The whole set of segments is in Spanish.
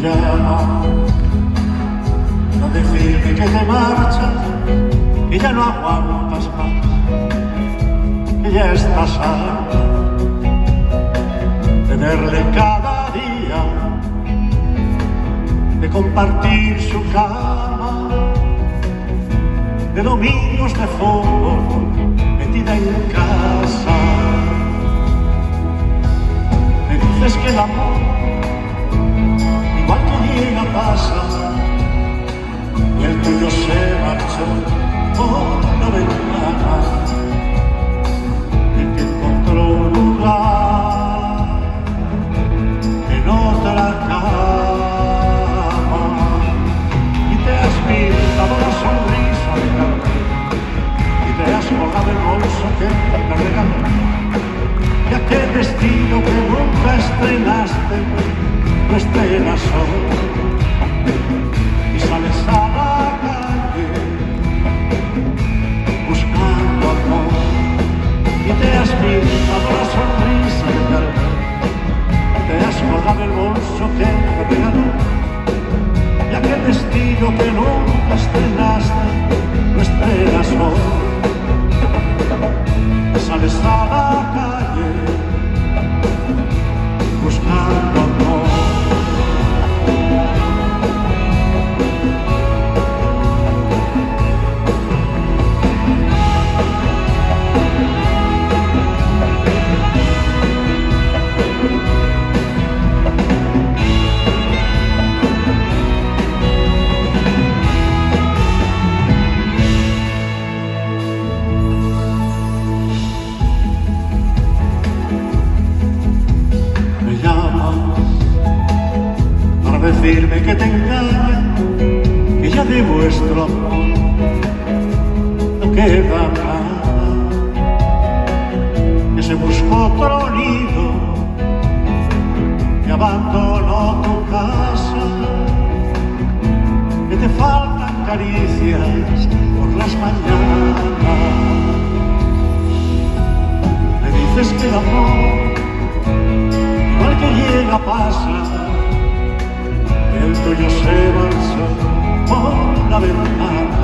llama a decirme que te marchas, que ya no aguantas más, que ya estás harta. Tenerle cada día, de compartir su cama, de domingos de fútbol metida en casa. Me dices que el amor, igual que llega, pasa, y el tuyo se marchó por la ventana, y que encontró un lugar en otra cama, y te has pintado la sonrisa de carne, y te has colgado el bolso que te regaló, y aquel vestido que nunca estrenaste, lo estrenas hoy, y sales a la calle buscando amor, y te has pintado la sonrisa de carne, y te has colgado el bolso que te regaló, y aquel vestido que nunca estrenaste, lo estrenas hoy, y sales a la calle buscando amor. Decirme que te engaña, que ya de vuestro amor no queda nada, que se buscó otro nido, que abandonó tu casa, que te faltan caricias por las mañanas. Me dices que el amor, igual que llega, pasa, el tuyo se marchó por la ventana,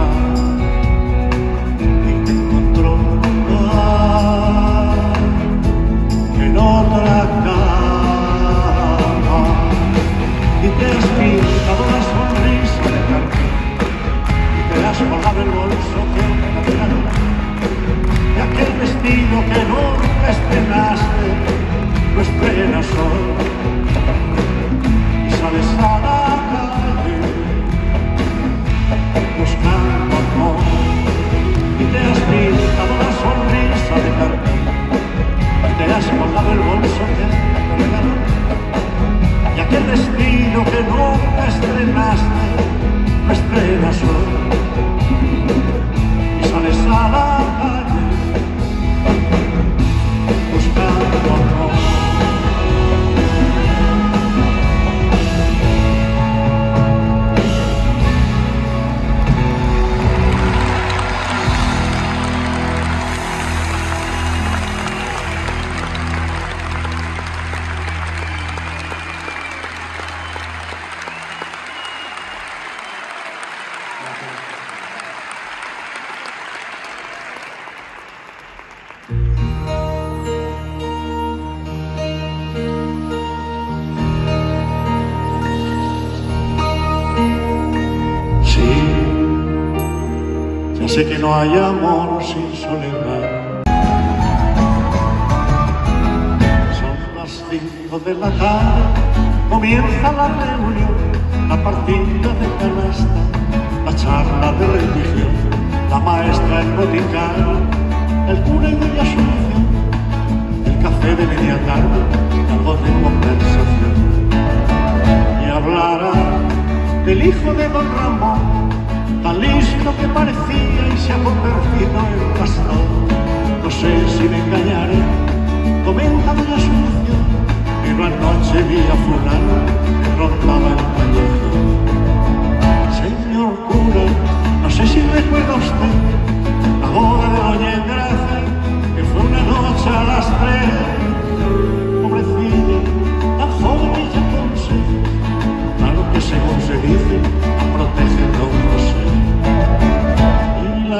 y te encontró un lugar en otra cama, y te has pintado la sonrisa de carne, y te has colgado el bolso que te regaló, y aquel vestido que nunca estrenaste, lo estrenas hoy, y sales a la calle buscando amor, y te has pintado la sonrisa de carne, y te has colgado el bolso que te regaló, y aquel vestido que nunca estrenaste, lo estrenas hoy, y sales a la calle buscando amor. Sé que no hay amor sin soledad. Son las 5 de la tarde, comienza la reunión, la partida de canasta, la charla de religión, la maestra en boticario, el cura y doña Asunción, el café de media tarde, algo de conversación. Y hablará del hijo de don Ramón, tan listo que parecía y se ha convertido en pastor. No sé si me engañaré, comenta doña Asunción, pero anoche vi a fulano que rondaba el callejón. Señor cura, no sé si recuerda usted la boda de doña Engracia, que fue una noche a las 3. Pobrecilla, tan joven y ya con sed, claro que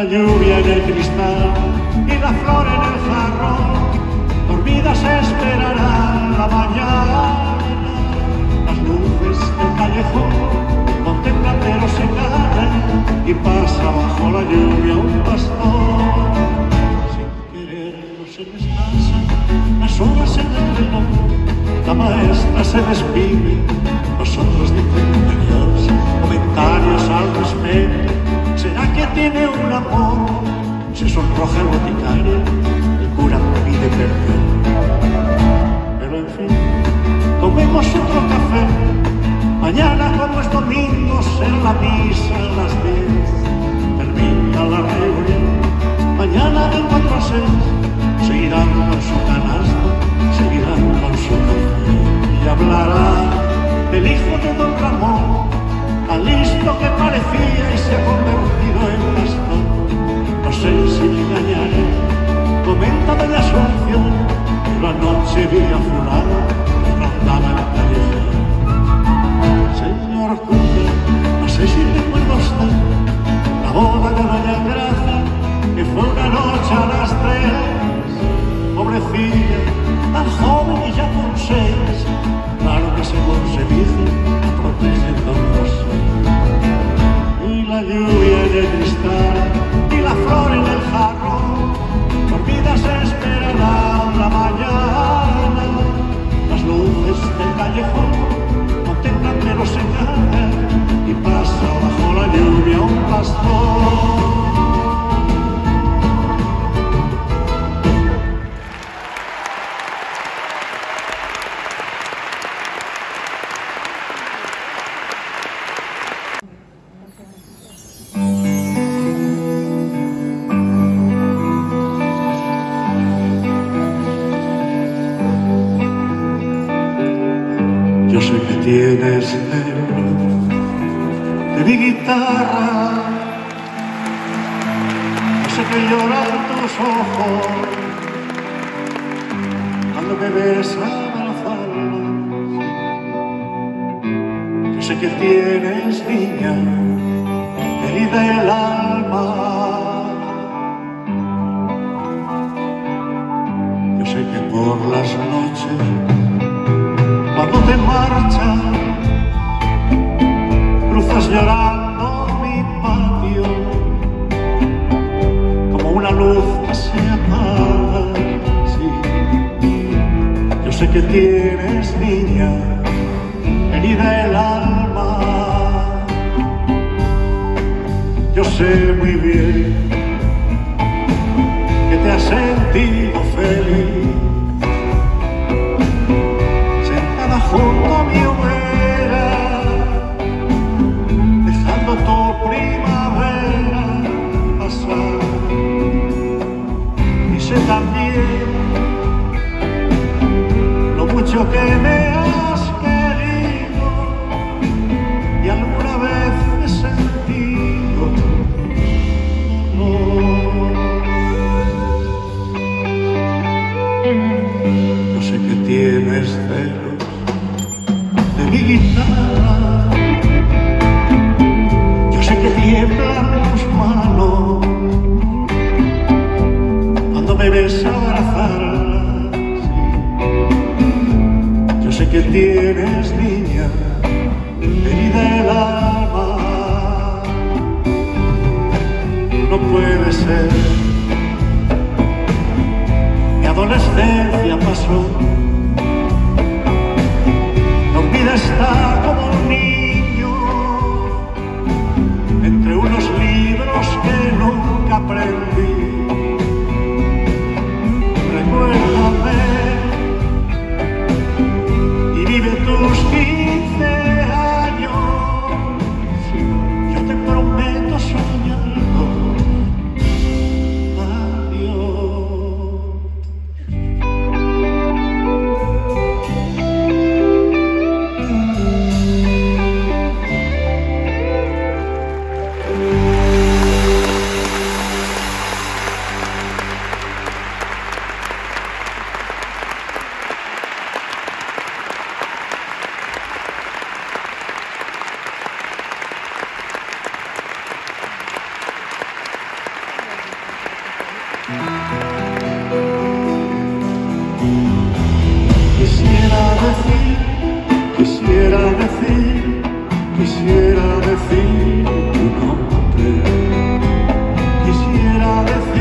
lluvia en el cristal y la flor en el jarrón, dormidas esperarán la mañana. Las luces del callejón contemplan pero se caen y pasa bajo la lluvia un pastor. Sin quererlo se les pasan las horas en el reloj, la maestra se despide, los otros dicen adiós, comentarios al respecto. ¿Será que tiene un amor? Se sonroja el boticario, el cura pide perdón. Pero en fin, tomemos otro café. Mañana, como es domingo, será la misa a las 10. Termina la reunión. Mañana de 4 a 6 seguirán con su canasta, seguirán con su café y hablarán del hijo de don Ramón, tan listo que parecía y se ha convertido en pastor. No sé si me engañaré, comenta doña Asunción, pero anoche vi a fulano que rondaba en la callejera. Señor cura, no sé si recuerda usted la boda de doña Gracia, que fue una noche a las 3. Pobrecilla, tan joven y ya con 6, claro que según se dice, la protegen don José. Y la lluvia en el cristal y la flor en el jarrón, dormidas esperarán la mañana. Las luces del callejón contemplan pero se caen y pasa bajo la lluvia un pastor. Yo sé que tienes celos de mi guitarra, yo sé que lloran tus ojos cuando me ves abrazarla. Yo sé que tienes, niña, herida el alma. Yo sé que por las noches, cuando te marchas, cruzas llorando mi patio, como una luz que se apaga. Sí. Yo sé que tienes, niña, herida el alma. Yo sé muy bien que te has sentido feliz junto a mi hoguera, dejando tu primavera pasar. Y sé también lo mucho que me has querido y alguna vez he sentido dolor. Yo sé que tienes celos de mi guitarra, yo sé que tiemblan tus manos cuando me ves abrazarla. Yo sé que tienes, niña, herida el alma. No puede ser, mi adolescencia pasó, vida está como un niño entre unos libros que nunca aprendí. Recuérdame y vive tus 15 años. Yo te prometo soñarlo. Adiós. Quisiera decir tu nombre. Quisiera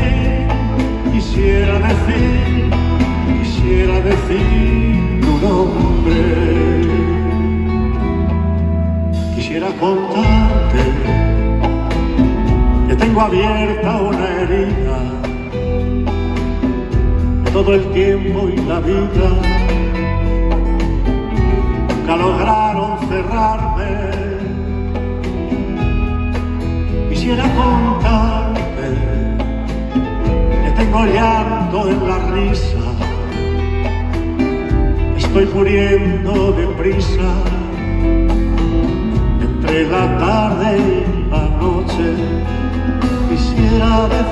decir tu nombre. Quisiera contarte que tengo abierta una herida, que todo el tiempo y la vida nunca lograron cerrarme. Quisiera contarte que tengo llanto en la risa, estoy muriendo deprisa entre la tarde y la noche. Quisiera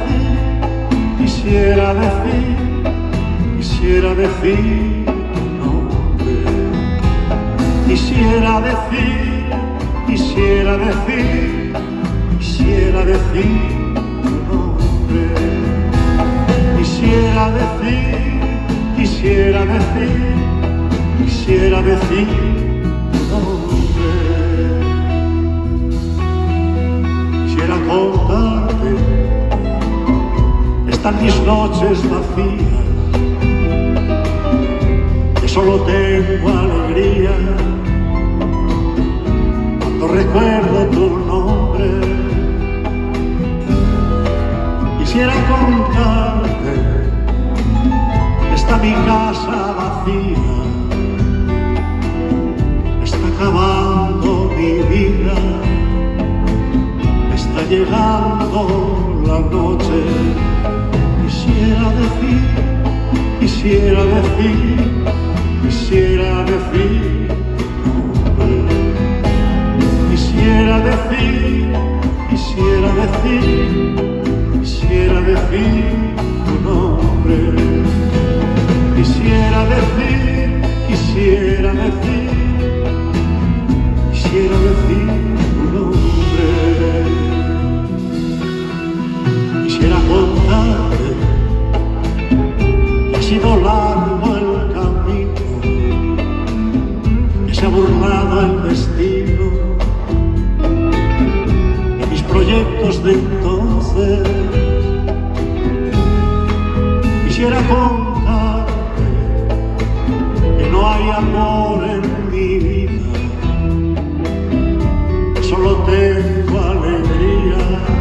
decir tu nombre. Quisiera decir tu nombre. Quisiera decir tu nombre. Quisiera contarte, están mis noches vacías, que solo tengo alegría cuando recuerdo tu nombre. Quisiera contarte que está mi casa vacía, está acabando mi vida, está llegando la noche. Quisiera decir tu nombre. Quisiera decir tu nombre. Quisiera decir tu nombre. Quisiera contarte que ha sido largo el camino, que se ha burlado el destino de mis proyectos de entonces. Quisiera contarte que no hay amor en mi vida, que solo tengo alegría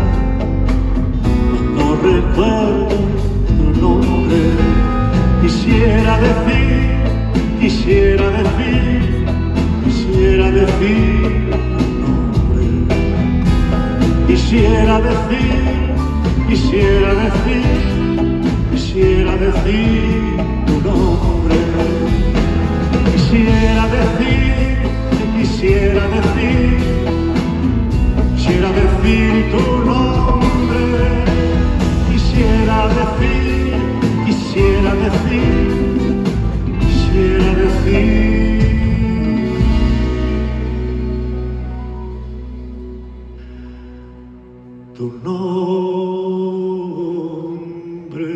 cuando recuerdo tu nombre. Quisiera decir tu nombre. Quisiera decir tu nombre. Quisiera decir tu nombre. Quisiera decir tu nombre.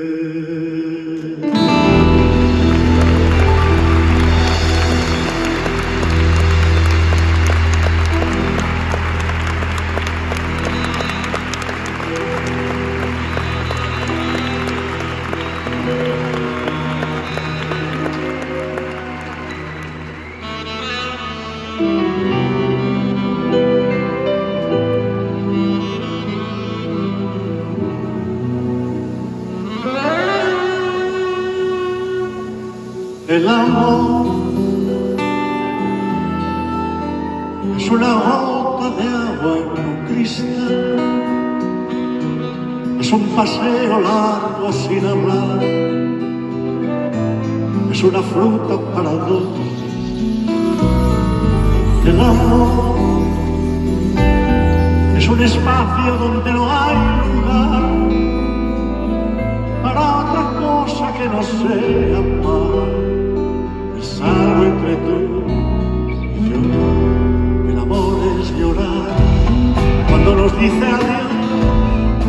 El amor es una gota de agua en un cristal, es un paseo largo sin hablar, es una fruta para dos. El amor es un espacio donde no hay lugar para otra cosa que no sea amar. Salo entre tú y yo, el amor es llorar cuando nos dice adiós.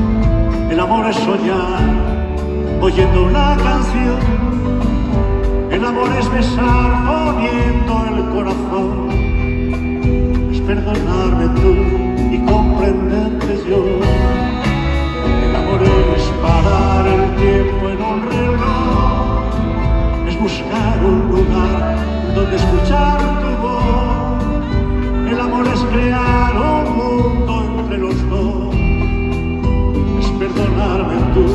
El amor es soñar oyendo una canción. El amor es besar poniendo el corazón, es perdonarme tú y comprenderte yo. El amor es parar el tiempo en un reloj, es buscar un lugar donde escuchar tu voz. El amor es crear un mundo entre los dos, es perdonarme tú,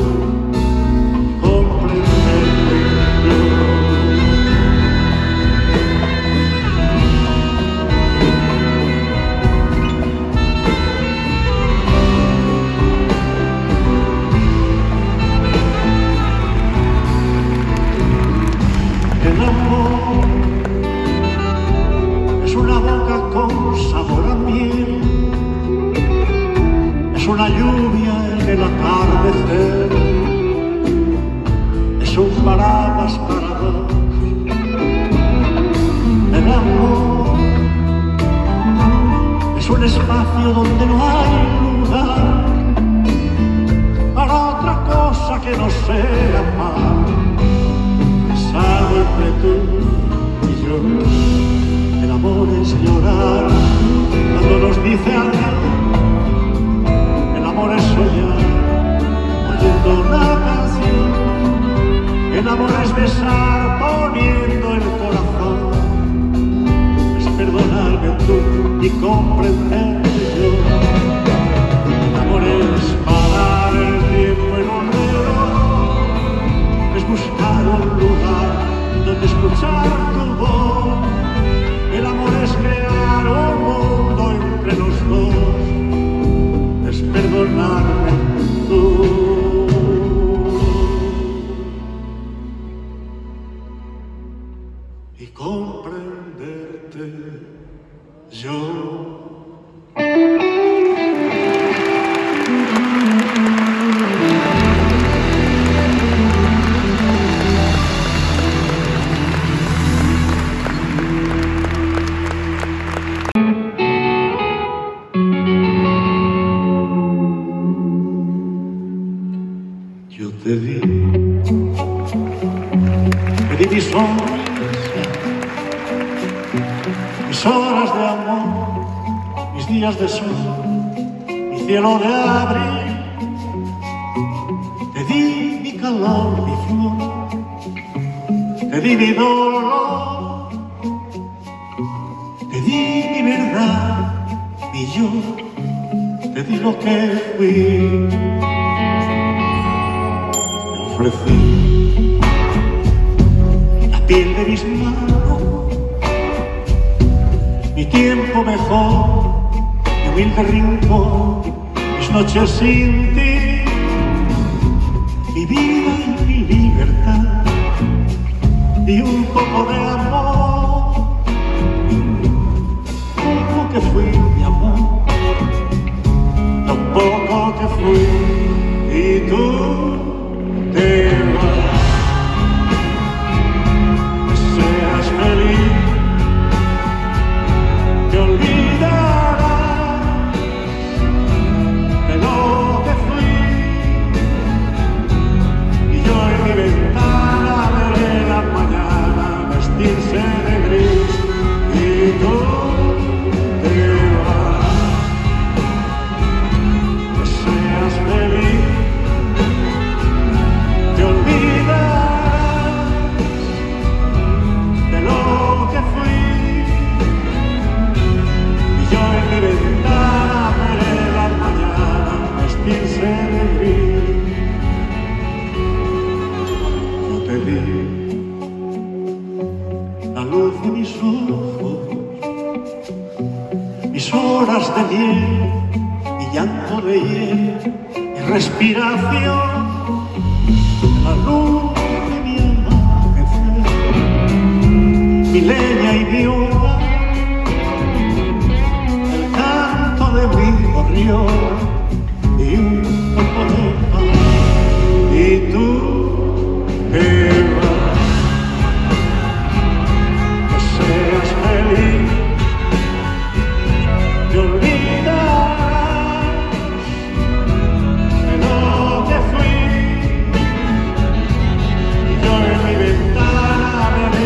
comprenderte yo. El amor es una boca con sabor a miel, es una lluvia en el atardecer, es un paraguas para dos. El amor es un espacio donde no hay lugar para otra cosa que no sea paz. Algo entre tú y yo. El amor es llorar cuando nos dice adiós. El amor es soñar oyendo una canción. El amor es besar poniendo el corazón, es perdonarme tú y comprenderte yo. El amor es parar el tiempo en un reloj, es buscar un lugar donde escuchar tu voz. El amor es crear un mundo entre los dos, es perdonarme tú y comprenderte yo. Te di mi sonrisa, mis horas de amor, mis días de sol, mi cielo de abril. Te di mi calor, mi flor, te di mi dolor, te di mi verdad, mi yo, te di lo que fui. Ofrecí la piel de mis manos, mi tiempo mejor, mi humilde rincón, mis noches sin ti, mi vida y mi libertad, y un poco de amor, poco que fui mi amor, lo poco que fui, y tú te vas, que seas feliz, te olvidarás de lo que fui, y yo en mi ventana veré la mañana vestirse de gris, y tú te vas, que seas feliz. Te olvidarás de lo que fui, y yo en mi ventana veré la mañana vestirse de gris. Yo te di la luz de mis ojos, mis horas de miel, mi llanto de hiel, mi respiración, la luz de mi amanecer, mi leña y mi hogar, el canto de mi gorrión y un poco de paz, y tú te vas, que seas feliz, te olvidarás de lo que fui. Yo en mi ventana veré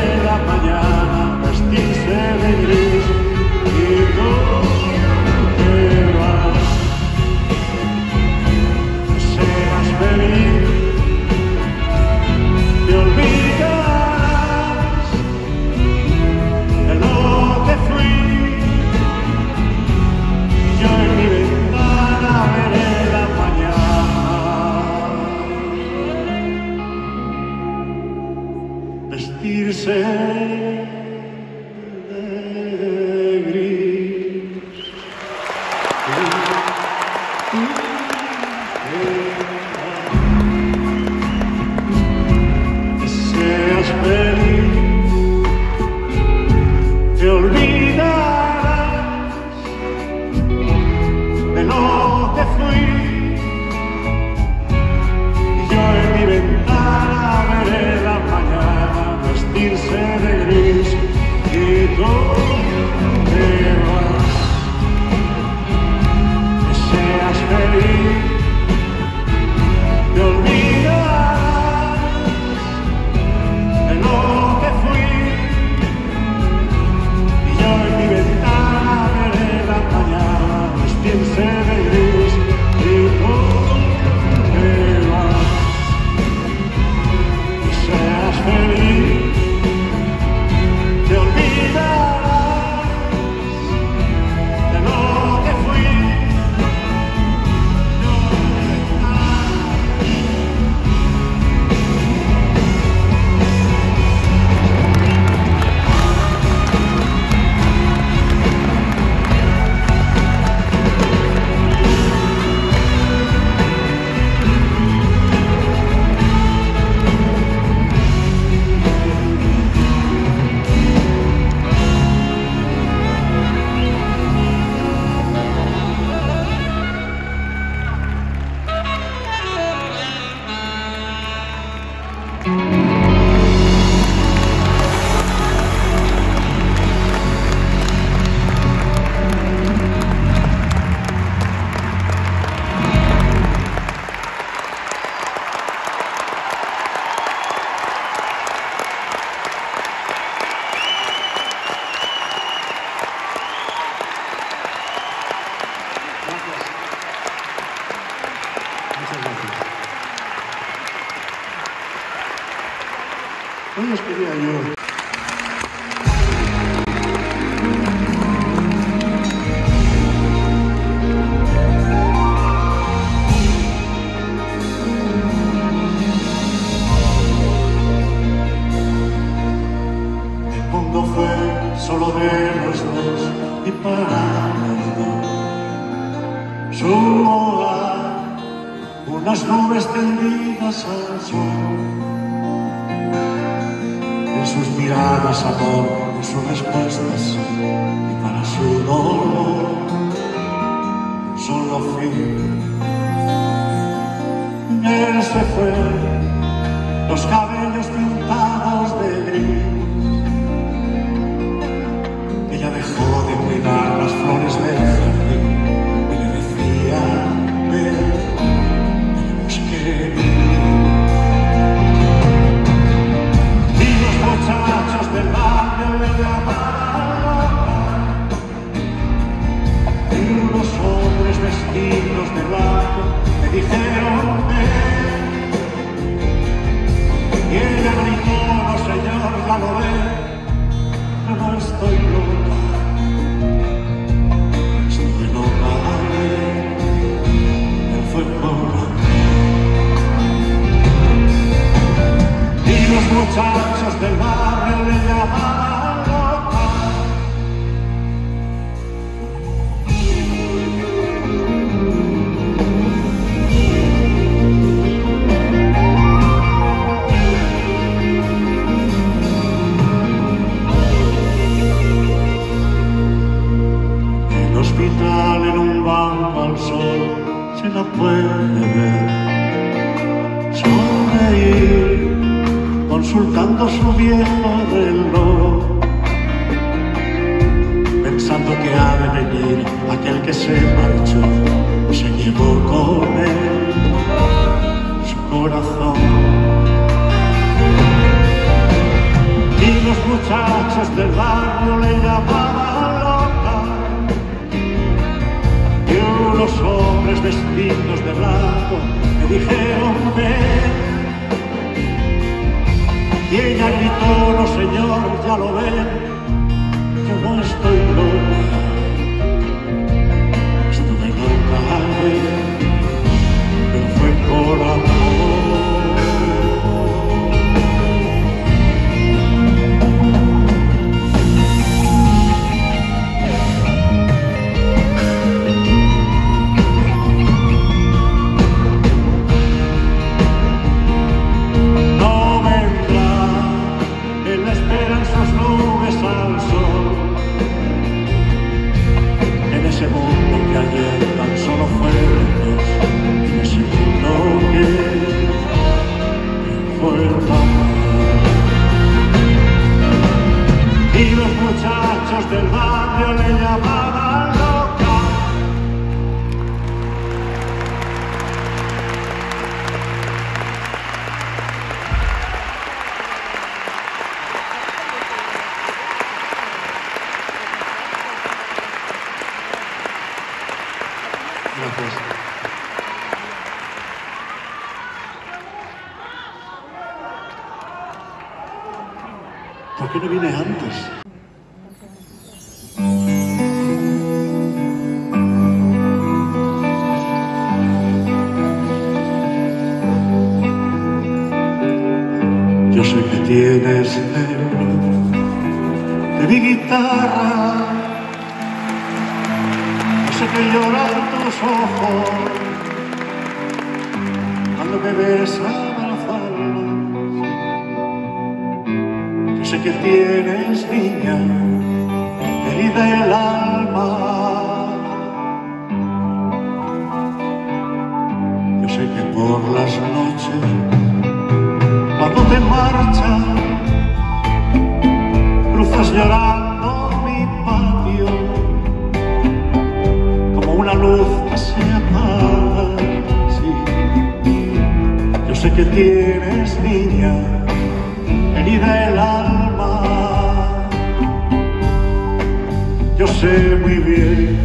días quería yo. El mundo fue solo de los dos y para los dos. Su hogar, unas nubes tendidas al sol. En sus miradas amor, en sus respuestas y para su dolor solo fin. Él se fue, los cabellos pintados de gris. Ella dejó de cuidar las flores del jardín y le decía, ven, tenemos que vivir. Y los muchachos del barrio le llamaban loca, y unos hombres vestidos de blanco me dijeron, ven. Y ella gritó, no señor, ya lo ve, yo no estoy loca, estoy loca, él fue por amor. Y los muchachos del barrio le llamaban loca. En un banco al sol se la puede ver sonreír consultando su viejo reloj, pensando que ha de venir aquel que se marchó, se llevó con él su corazón. Y los muchachos del barrio le llamaban loca, y unos hombres vestidos de blanco me dijeron ven. Y ella gritó, no señor, ya lo ven, yo no estoy loca, estoy loca, pero fue por amor. Y los muchachos del barrio le llamaban loca. Gracias. ¿Por qué no vine antes? Yo sé que tienes celo de mi guitarra, yo sé que lloran tus ojos cuando me ves abrazarla. Yo sé que tienes, niña, herida el alma. Yo sé que por las noches, cuando te marchas, cruzas llorando mi patio, como una luz que se apaga. Sí. Yo sé que tienes, niña, herida el alma. Yo sé muy bien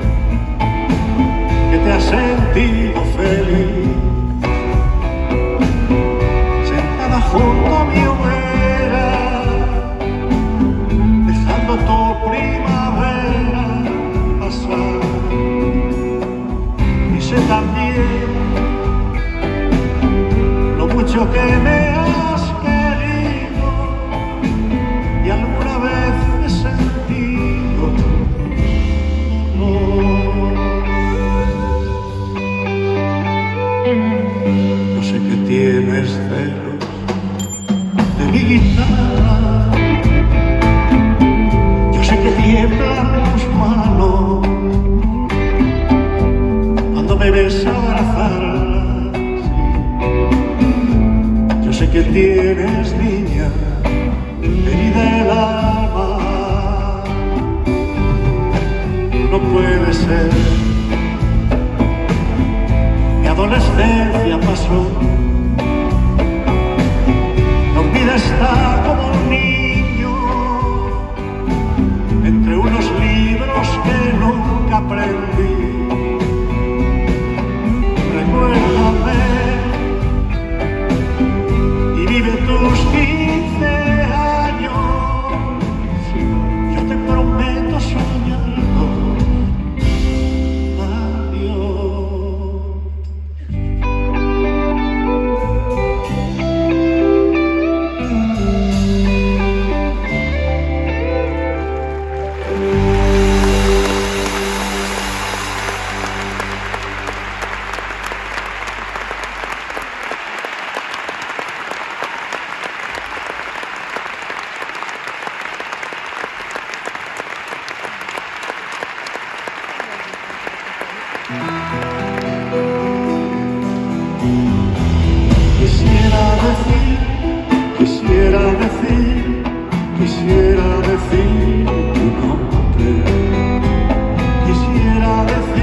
que te has sentido feliz sentada junto a mi hoguera, tienes celos de mi guitarra. Yo sé que tiemblan tus manos cuando me ves abrazarlas. Yo sé que tienes, niña, herida el alma. No puede ser. Mi adolescencia pasó. Dormida está como un niño entre unos libros que nunca aprendí. Recuérdame y vive tus 15 años. Yo te prometo soñarlo. Quisiera decir tu nombre. Quisiera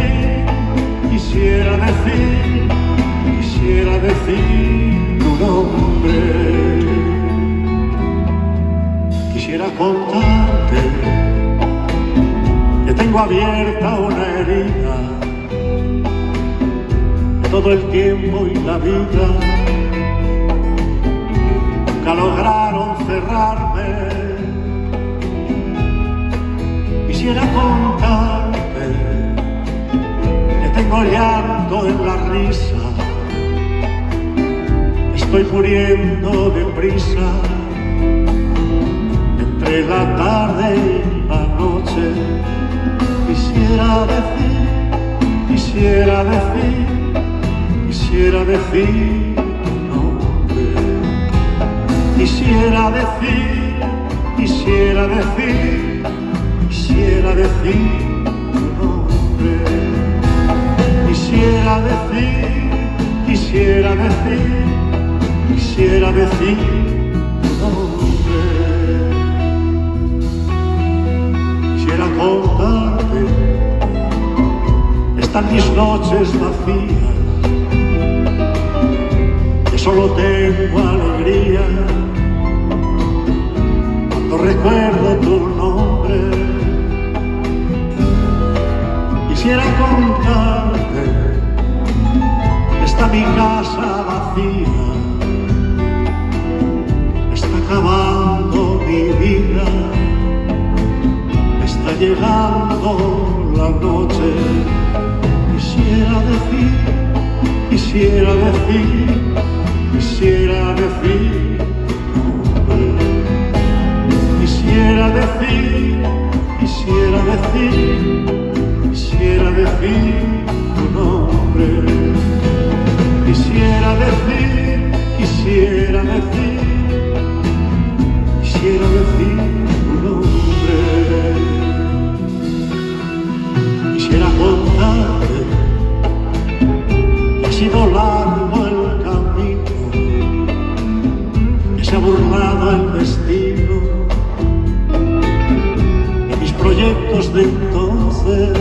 decir tu nombre. Quisiera contarte que tengo abierta una herida de todo el tiempo y la vida nunca lograron cerrarme. Quisiera contarte que tengo llanto en la risa, estoy muriendo de prisa entre la tarde y la noche. Quisiera decir tu nombre. Quisiera decir tu nombre. Quisiera decir tu nombre. Quisiera contarte, están mis noches vacías, que solo tengo alegría cuando recuerdo tu nombre. Quisiera contarte, está mi casa vacía, está acabando mi vida, está llegando la noche. Quisiera decir tu nombre. Quisiera decir tu nombre. Quisiera decir tu nombre. Quisiera contarte que ha sido largo el camino, que se ha burlado el destino de mis proyectos de entonces.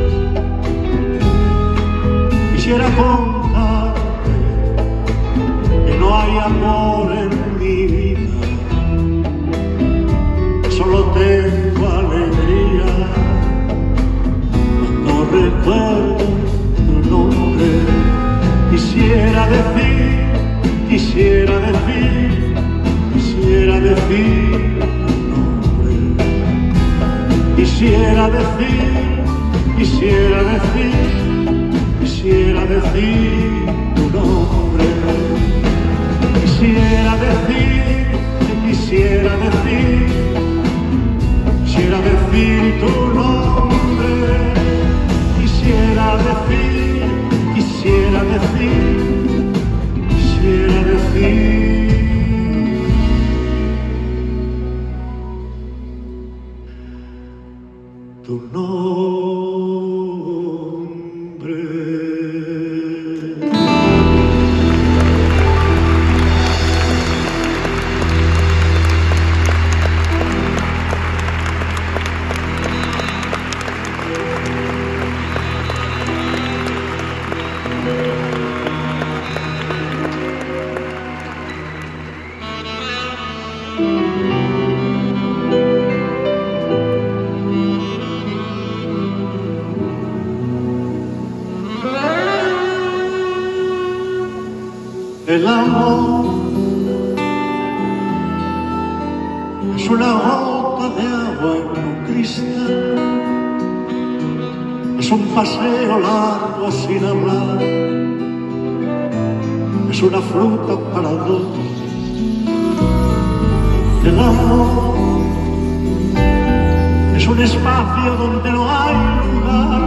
Quisiera contarte que no hay amor en mi vida, que solo tengo alegría cuando recuerdo tu nombre. Quisiera decir tu nombre. Quisiera decir tu nombre. Quisiera decir tu nombre. Quisiera decir El amor es una gota de agua en un cristal, es un paseo largo sin hablar, es una fruta para dos. El amor es un espacio donde no hay lugar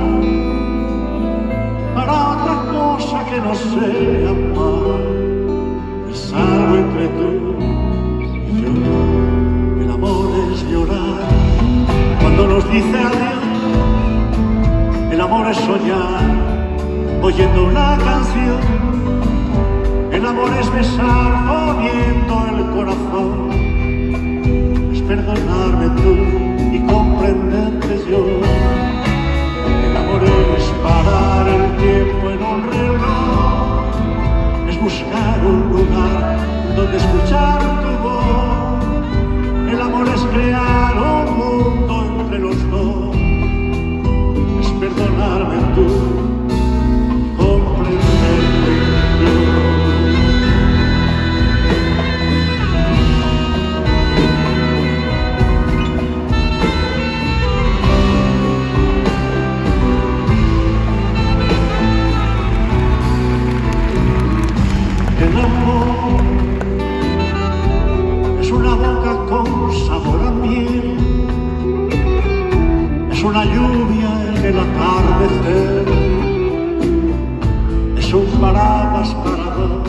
para otra cosa que no sea amar. Es algo entre tú y yo. El amor es llorar cuando nos dice adiós. El amor es soñar oyendo una canción. El amor es besar poniendo el corazón. Es perdonarme tú y comprenderte yo. El amor es parar el tiempo en un reloj. Es buscar un lugar donde escuchar tu voz. El amor es crear un mundo entre los dos. Es perdonarme tú, comprenderte yo. El amor es una boca con sabor a miel, es una lluvia en el atardecer, es un paraguas para dos.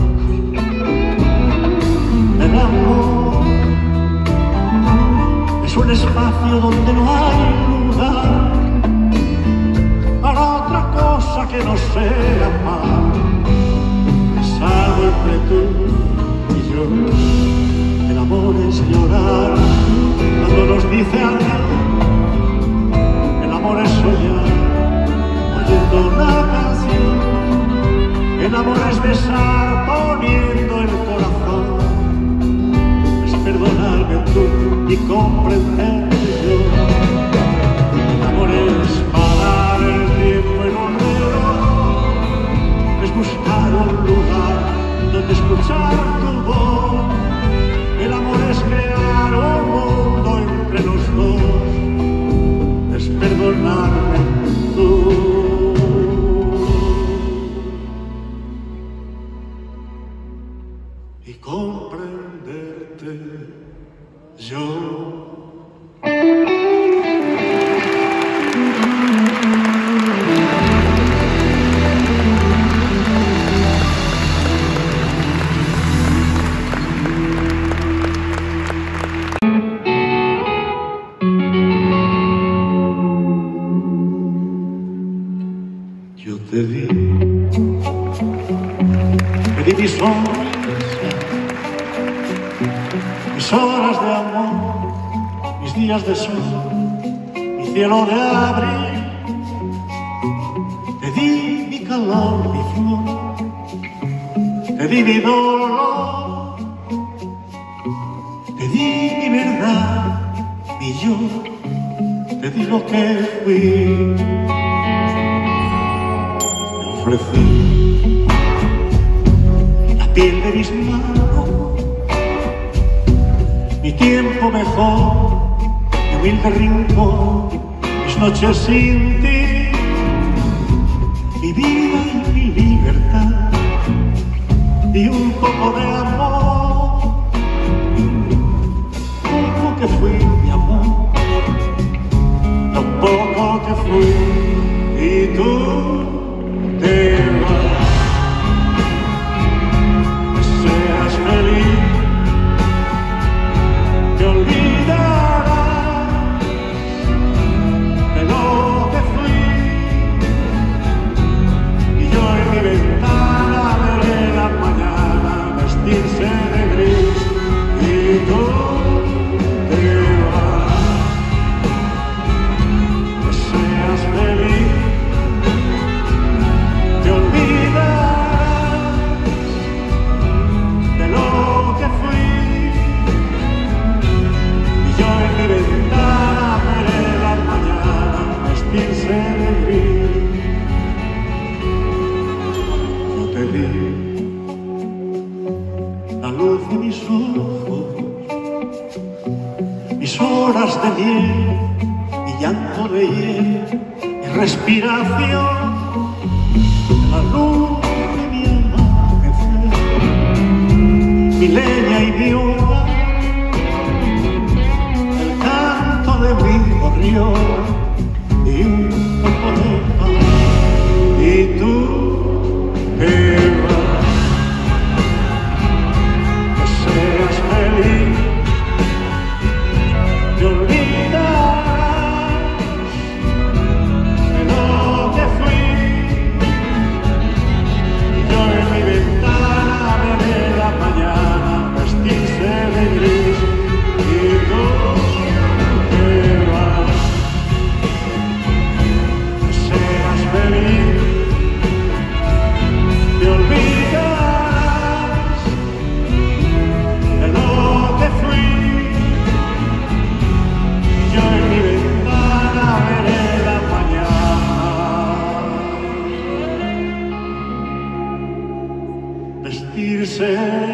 El amor es un espacio donde no hay lugar para otra cosa que no sea amar. Algo entre tú y yo. El amor es llorar cuando nos dice adiós. El amor es soñar oyendo una canción. El amor es besar poniendo el corazón. Es perdonarme tú y comprenderte yo. El amor es parar el tiempo en un reloj. Es buscar un lugar donde escuchar tu voz. El amor es crear un mundo entre los dos. Es perdonarme tú y comprenderte yo. Yo te di mis sonrisas, mis horas de amor, mis días de sol, mi cielo de abril. Te di mi calor, mi flor, te di mi dolor, te di mi verdad, mi yo, te di lo que fui. Ofrecí la piel de mis manos, mi tiempo mejor, mi humilde rincón, mis noches sin ti, mi vida y mi libertad, y un poco de amor, poco que fui mi amor, lo poco que fui, y tú te vas. Seas feliz, te olvidarás de lo que fui. vestirse de gris. Yo te di la luz de mis ojos, mis horas de miel, mi llanto de hiel, mi respiración, la luz de mi amanecer, mi leña y mi hogar, el canto de mi gorrión y un poco de paz. Y tú te vas, que seas feliz, te olvidarás de lo que fui. Y yo en mi ventana veré la mañana vestirse de gris. Y tú te vas, que seas feliz, te olvidarás de lo que fui. Yo en mi ventana veré la mañana vestirse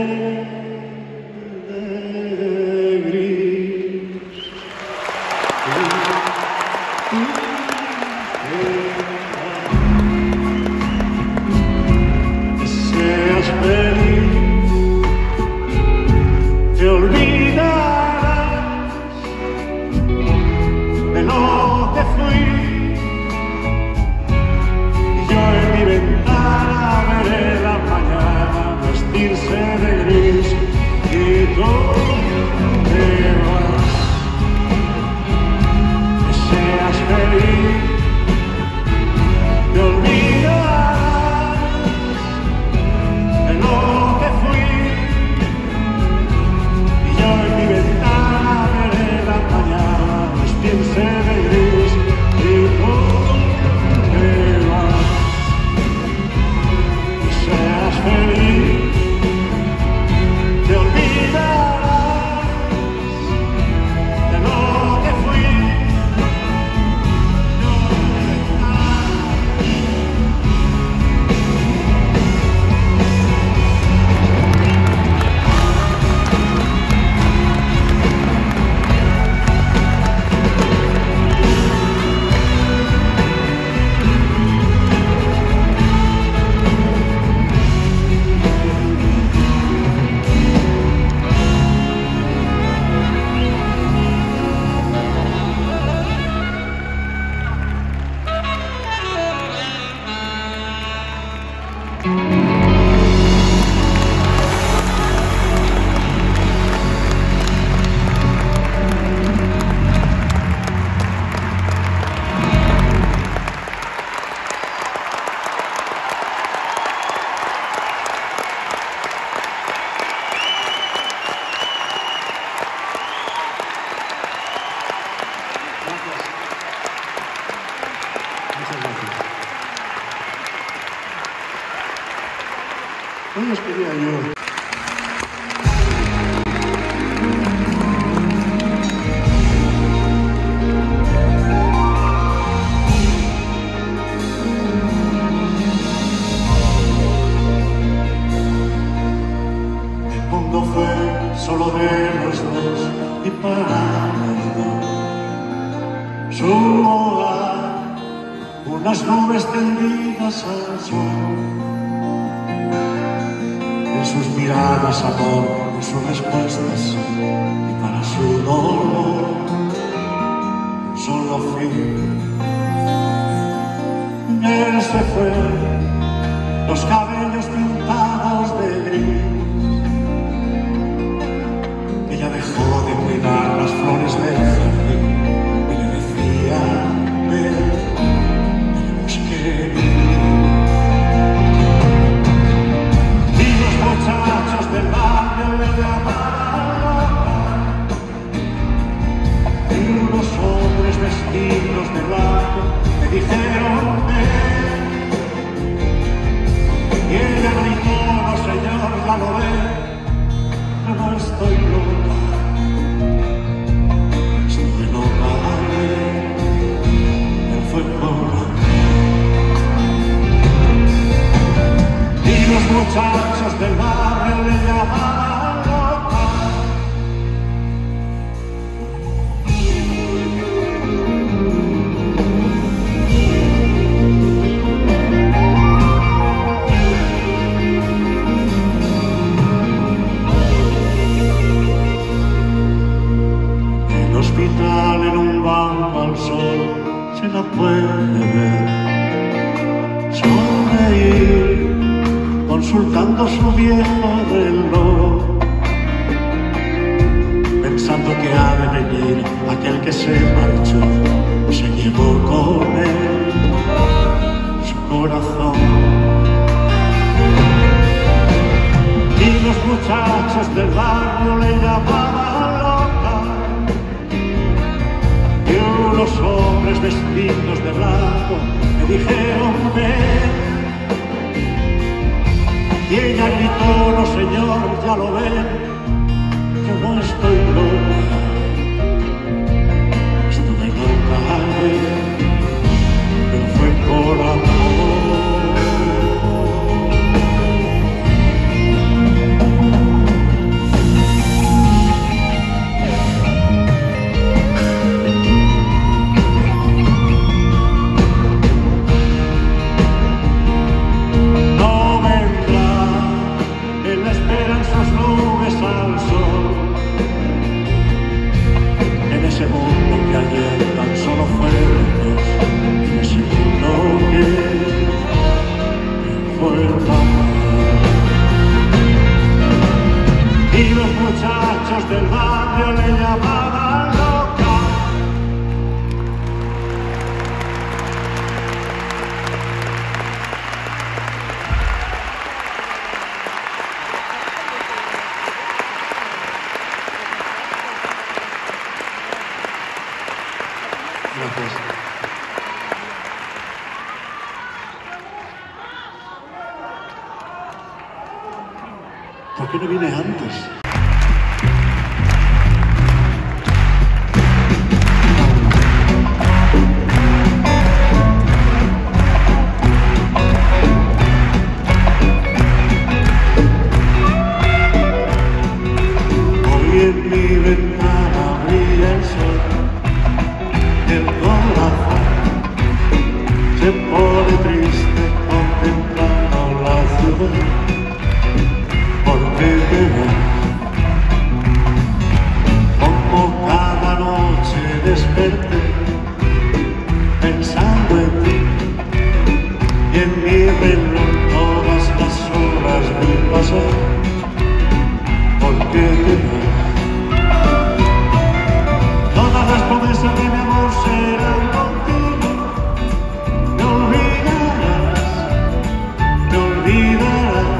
de gris. Que seas feliz, te olvidarás de lo que fui. Y yo en mi ventana veré la mañana vestirse de gris. Y tú te vas, que seas feliz, te olvidarás de lo que fui. Y yo en mi ventana veré la mañana vestirse de gris. Y tú te vas, que seas feliz, te olvidarás de lo que fui. Yo en mi ventana. Muchas gracias. Hoy os quería yo. El mundo fue solo de los dos y para los dos. Su hogar, unas nubes tendidas al sol. En sus miradas amor, en sus respuestas y para su dolor un solo fin. Él se fue, los cabellos pintados de gris. Ella dejó de cuidar las flores del jardín y le decía, ven, tenemos que vivir. Y los muchachos del barrio le llamaban, y unos hombres vestidos de blanco me dijeron, ven, consultando su viejo reloj, pensando que ha de venir aquel que se marchó, se llevó con él su corazón. Y los muchachos del barrio le llamaban loca, y unos hombres vestidos de blanco me dijeron ven. Y ella gritó, no señor, ya lo ven, yo no estoy loca, estuve loca, pero fue por amor. Ese mundo que ayer tan solo fue dos, ese mundo que fue el amor. Y los muchachos del barrio le llamaban loca. Gracias. ¿Por qué no vine antes? Hoy en mi ventana brilla el sol. El corazón se pone triste contemplando la ciudad, porque te vas, como cada noche desperté pensando en ti, y en mi reloj todas las horas vi pasar, porque te vas. Todas las promesas de mi amor serán contigo. Me olvidarás, me olvidarás.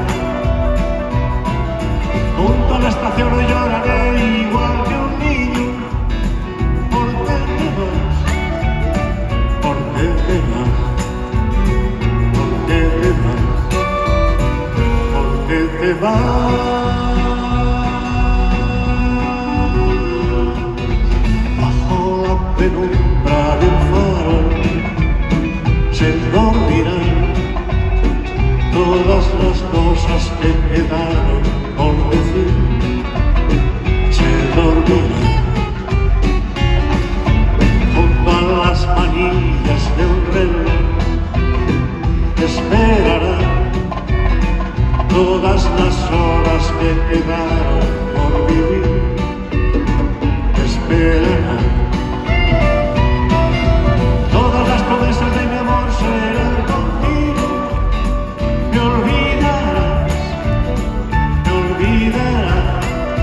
Junto a la estación hoy lloraré igual que un niño. ¿Por qué te vas? ¿Por qué te vas? ¿Por qué te vas? ¿Por qué te vas? Penumbra de un farol se dormirán todas las cosas que quedaron por decir, se dormirán junto a las manillas de un reloj, esperarán todas las horas que quedaron por vivir, esperarán. De mi amor serán contigo, me olvidarás, me olvidarás.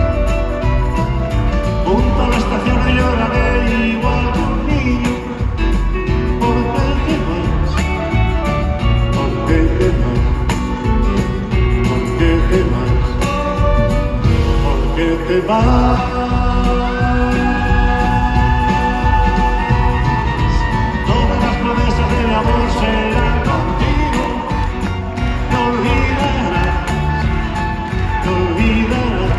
Junto a la estación lloraré igual que un niño. ¿Por qué te vas? ¿Por qué te vas? ¿Por qué te vas? ¿Por qué te vas? Amor será contigo, te olvidarás, te olvidarás.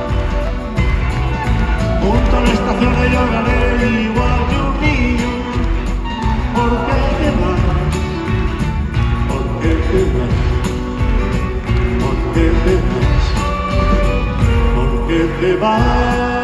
Junto a la estación lloraré igual que un niño. ¿Por qué te vas? ¿Por qué te vas? ¿Por qué te vas? ¿Por qué te vas?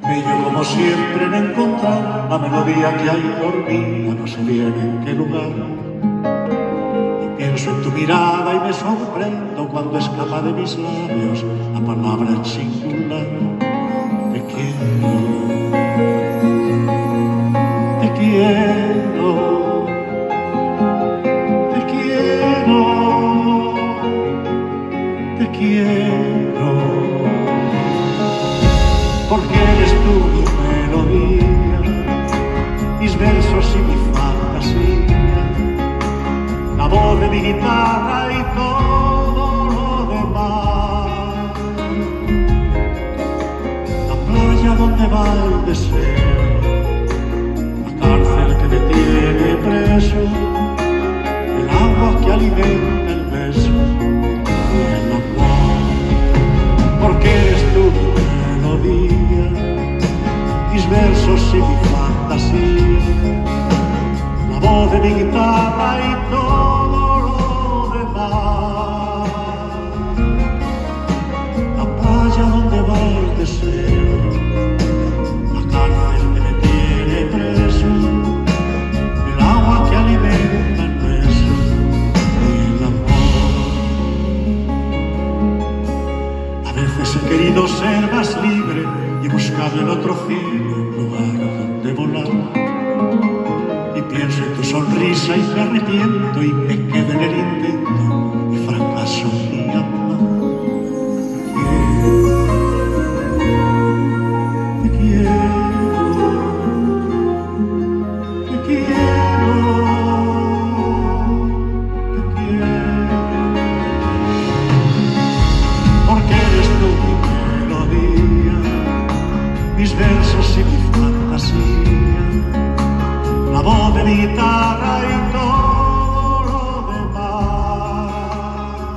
Bello como siempre en encontrar la melodía que hay dormida, no sé bien en qué lugar. Y pienso en tu mirada y me sorprendo cuando escapa de mis labios la palabra en singular. Te quiero, te quiero, te quiero, te quiero, porque eres tú mi melodía, mis versos y mi fantasía, la voz de mi guitarra y todo lo demás, la playa donde va el deseo, la cárcel que me tiene preso, el agua que alimenta el beso y el amor, porque eres tú mi melodía, mis versos y mi fantasía, la voz de mi guitarra y todo lo demás, la playa donde va el deseo, la cárcel que me tiene preso, el agua que alimenta el beso y el amor. A veces he querido ser más libre y he buscado en otro cielo un lugar donde volar, y pienso en tu sonrisa y me arrepiento y me quedo en el intento y fracaso en mi alma. Te quiero, te quiero, te quiero, porque eres tú mi melodía, mis versos y mi fantasía, la voz de mi guitarra y todo lo demás,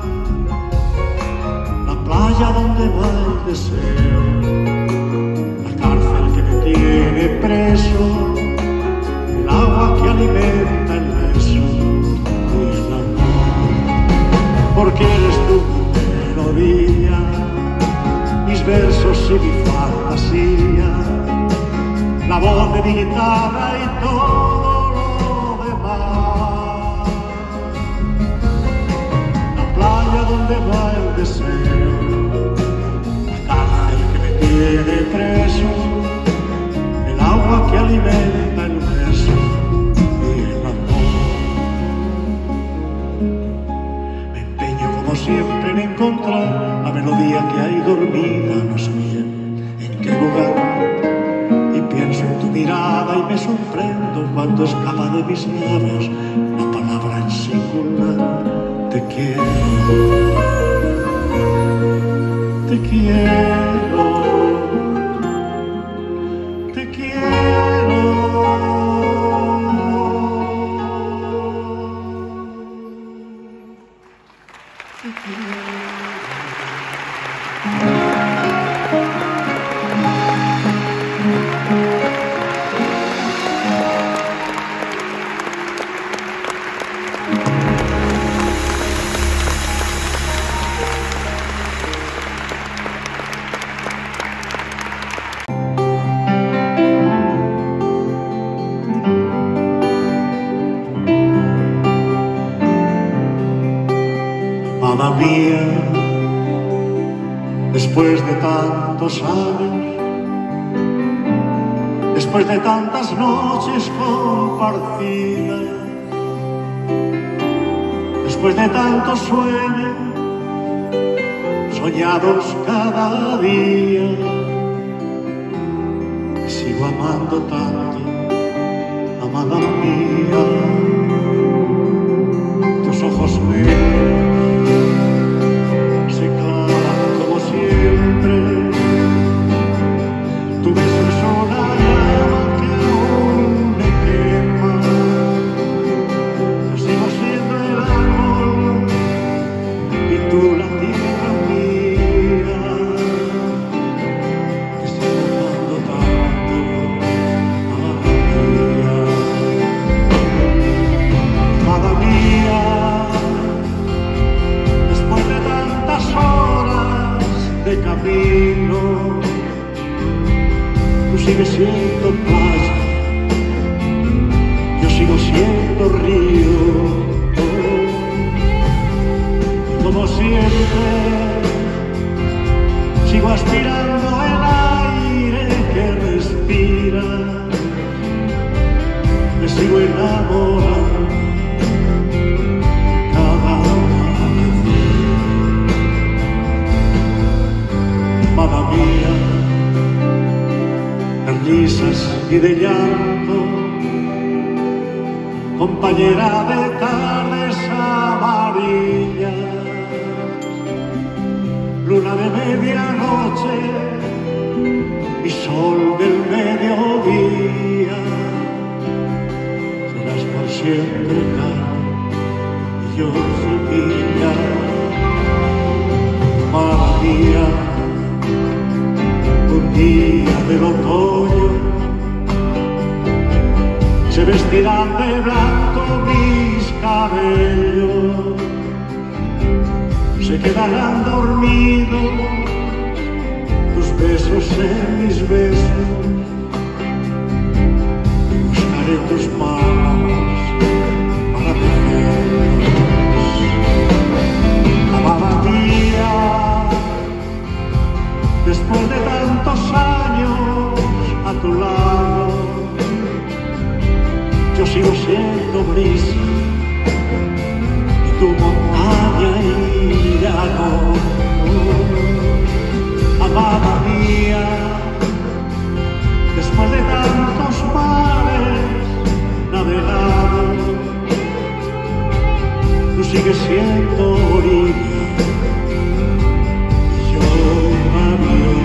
la playa donde va el deseo, la cárcel que me tiene preso, el agua que alimenta el beso y el amor, porque eres tú mi melodía, mis versos y mi fantasía, la voz de mi guitarra y todo lo demás, la playa donde va el deseo, la cárcel que me tiene preso, el agua que alimenta el beso y el amor. Me empeño como siempre en encontrar la melodía que hay dormida, no sé bien en qué lugar. Pienso en tu mirada y me sorprendo cuando escapa de mis labios la palabra en singular. Te quiero, te quiero, te quiero, te quiero. Amada mía, después de tantos años, después de tantas noches compartidas, después de tantos sueños soñados cada día, te sigo amando tanto, amada mía. Tus ojos negros se clavan como siempre, tu beso es una llama que aún me quema. Yo sigo siendo el árbol y tú la tierra mía, te sigo amando tanto, amada mía. sigue siendo playa, yo sigo siendo río, y como siempre sigo aspirando el aire que respira, me sigo enamorando cada amanecer. Amada mía, de risas y de llanto, compañera de tardes amarillas, luna de medianoche y sol del mediodía, serás por siempre carne y yo semilla. Amada mía, un día del otoño se vestirán de blanco mis cabellos, se quedarán dormidos tus besos en mis besos, y buscaré tus manos para tejerlos. Amada mía, después de tantos años a tu lado, yo sigo siendo brisa y tu montaña y llano. Amada mía, después de tantos mares navegados, tú sigues siendo orilla y yo avión.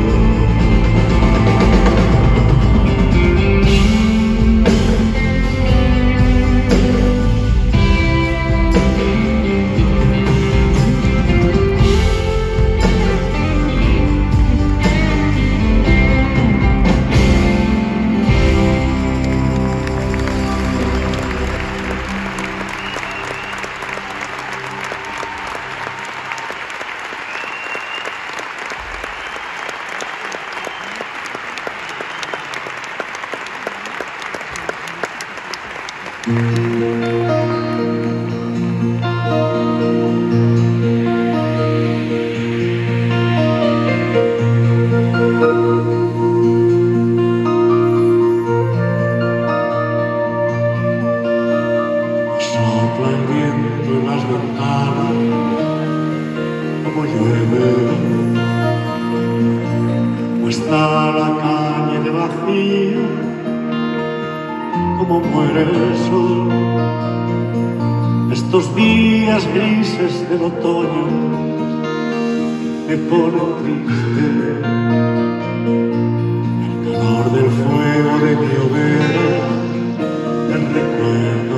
Sopla el viento en las ventanas como llueve, o está la calle de vacía como muere el sol. Estos días grises del otoño me ponen triste, el calor del fuego de mi hoguera, el recuerdo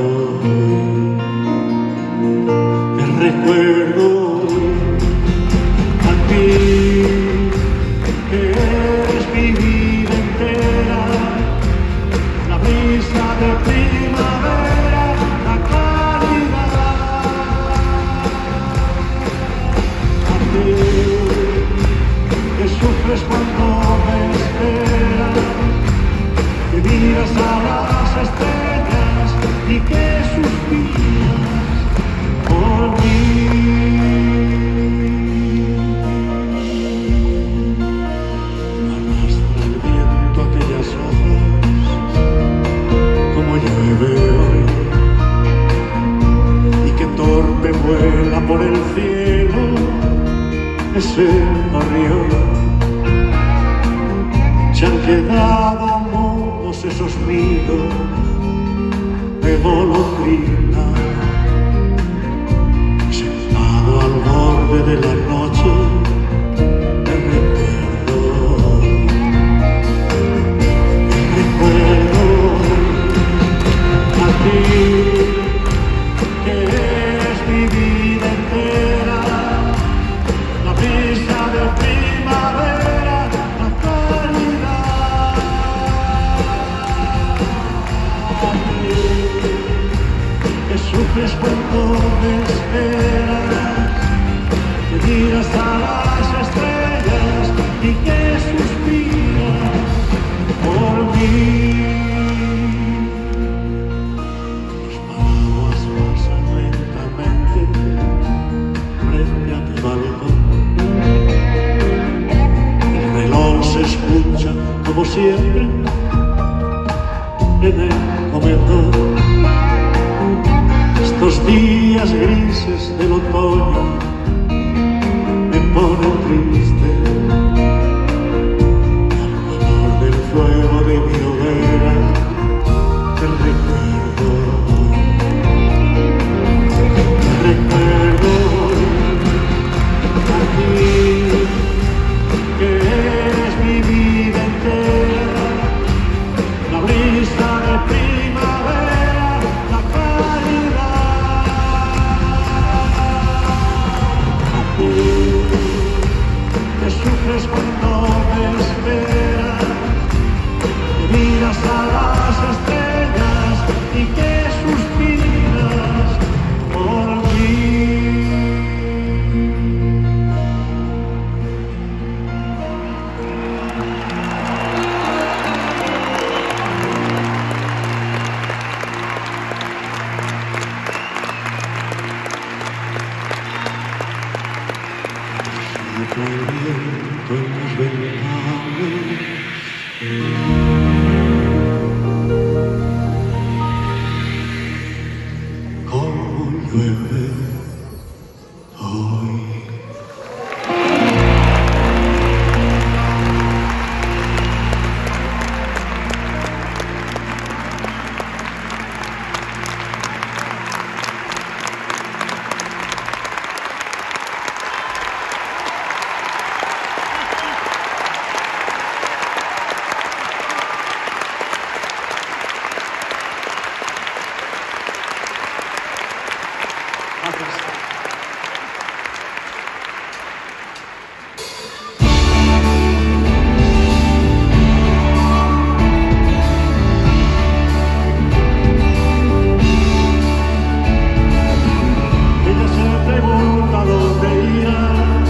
a ti, que eres mi vida entera, la brisa de primavera, la claridad. A ti, que sufres cuando me esperas, que miras a las estrellas y que suspiras por mí. Arrastra el viento aquellas hojas como llueve hoy, y que torpe vuela por el cielo ese gorrión. Se han quedado mudos esos nidos de golondrina, al borde de la noche te recuerdo a ti, que eres mi vida entera, la brisa de primavera, la claridad. A ti, que suspira por mí. Los paraguas pasan lentamente frente a mi balcón. El reloj se escucha como siempre en el comedor. Estos días grises del otoño me ponen triste. Al calor del fuego de mi hoguera te recuerdo. Te recuerdo a ti, que eres mi vida entera, la brisa de primavera, la caridad. A ti, que sufres cuando me esperas, que miras a las estrellas y que suspiras por mí. El viento en las ventanas, como llueve hoy. Ella se pregunta dónde irá.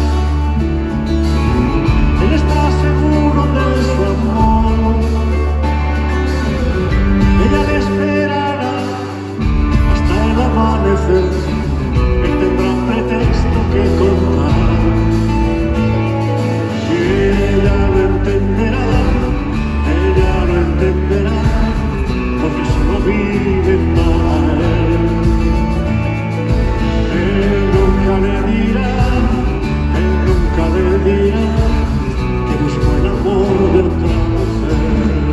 Él está seguro de su amor. Ella le esperará hasta el amanecer. Él tendrá un pretexto que contar. Y ella lo entenderá, porque solo vive para él. Él nunca le dirá que buscó el amor de otra mujer.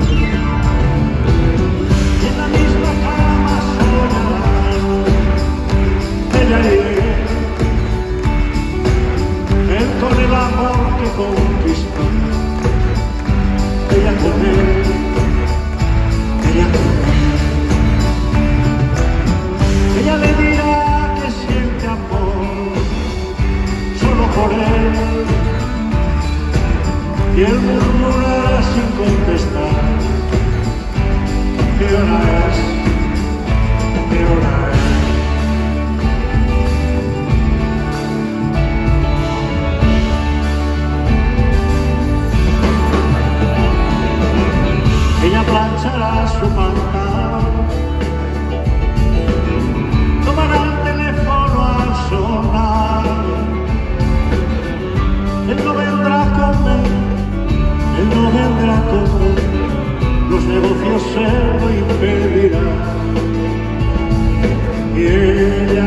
Y en la misma cama soñarán ella y él con el amor que conquistó. Ella con él, ella con él. Ella le dirá que siente amor solo por él, y él murmurará sin contestar: ¿qué hora es? ¿Qué hora es? Ella planchará su pantalón, tomará el teléfono al sonar. Él no vendrá con él, los negocios se lo impedirán. Y ella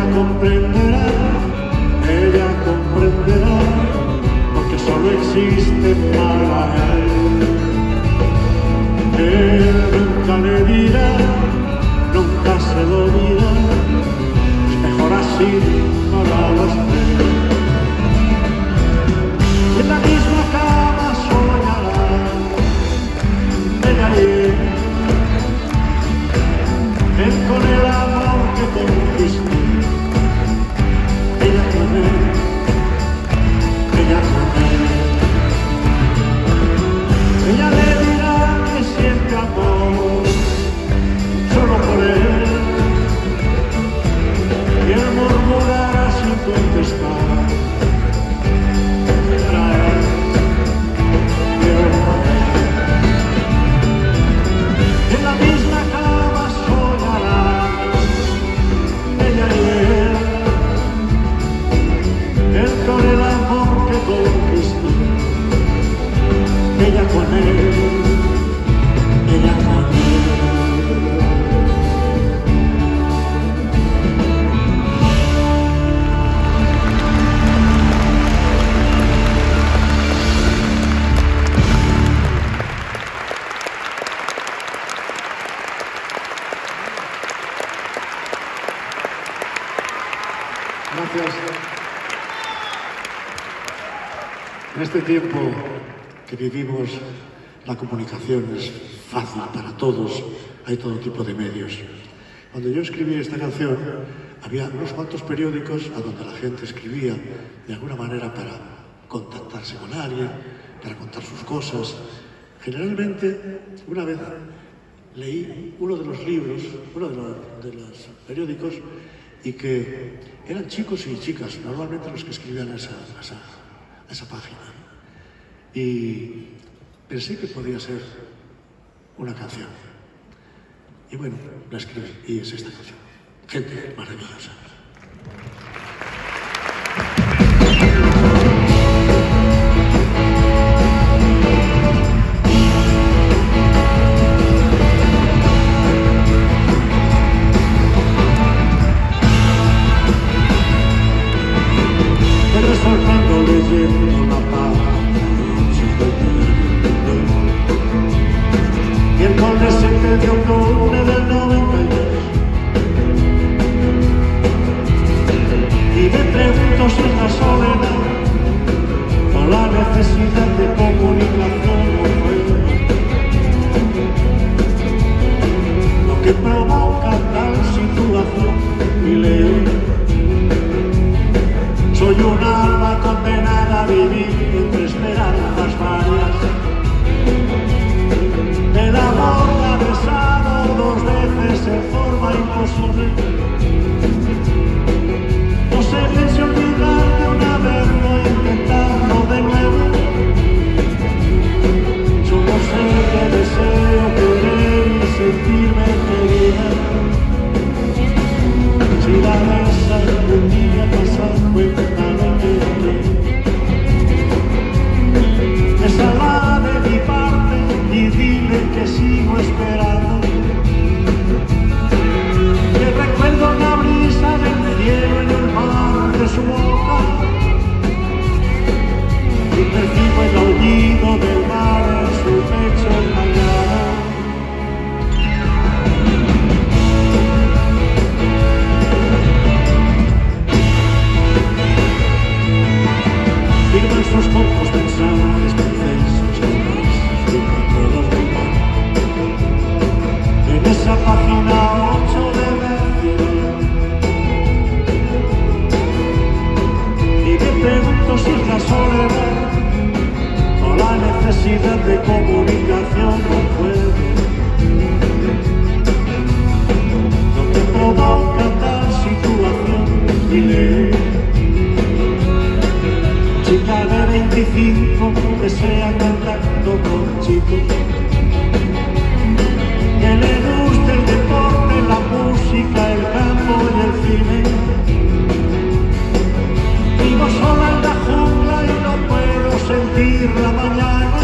comprenderá, porque solo existe para él. Él nunca le dirá, nunca se lo dirá, es mejor así para los tres. En la misma cama soñarán ella y él con el amor que conquistó. Ella con él, ella con él. ella con él, ella con él. Gracias. En este tiempo que vivimos, la comunicación es fácil para todos, hay todo tipo de medios. Cuando yo escribí esta canción, había unos cuantos periódicos a donde la gente escribía de alguna manera para contactarse con alguien, para contar sus cosas. Generalmente, una vez leí uno de los libros, uno de los periódicos, y que eran chicos y chicas, normalmente los que escribían esa página. Y pensé que podía ser una canción. Y bueno, la escribí y es esta canción. Gente maravillosa. Leyendo la y el conde se te dio octubre del 92 y me pregunto si es la soledad o la necesidad de comunicación lo que provoca tal situación. Y leo: soy un alma condenada a vivir entre esperanzas varias. El amor me ha besado 2 veces en forma imposible. No sé bien si olvidar de una vez o intentarlo de nuevo. Solo sé que deseo querer y sentirme querida. Si la mesa un día pasado cuenta lo que bésala de mi parte y dile que sigo esperando. Que recuerdo la brisa del cielo en el mar de su boca y percibo el aullido del mar en su pecho engañado. Firman sus cortos mensajes precisos en esa página 8 de Mercurio. Y me pregunto si es la soledad o la necesidad de comunicación con pueblo lo que provoca tal situación. Y leo: chica de 25 desea contacto con chicos que le guste el deporte, la música, el campo y el cine. Vivo sola en la jungla y no puedo sentir la mañana.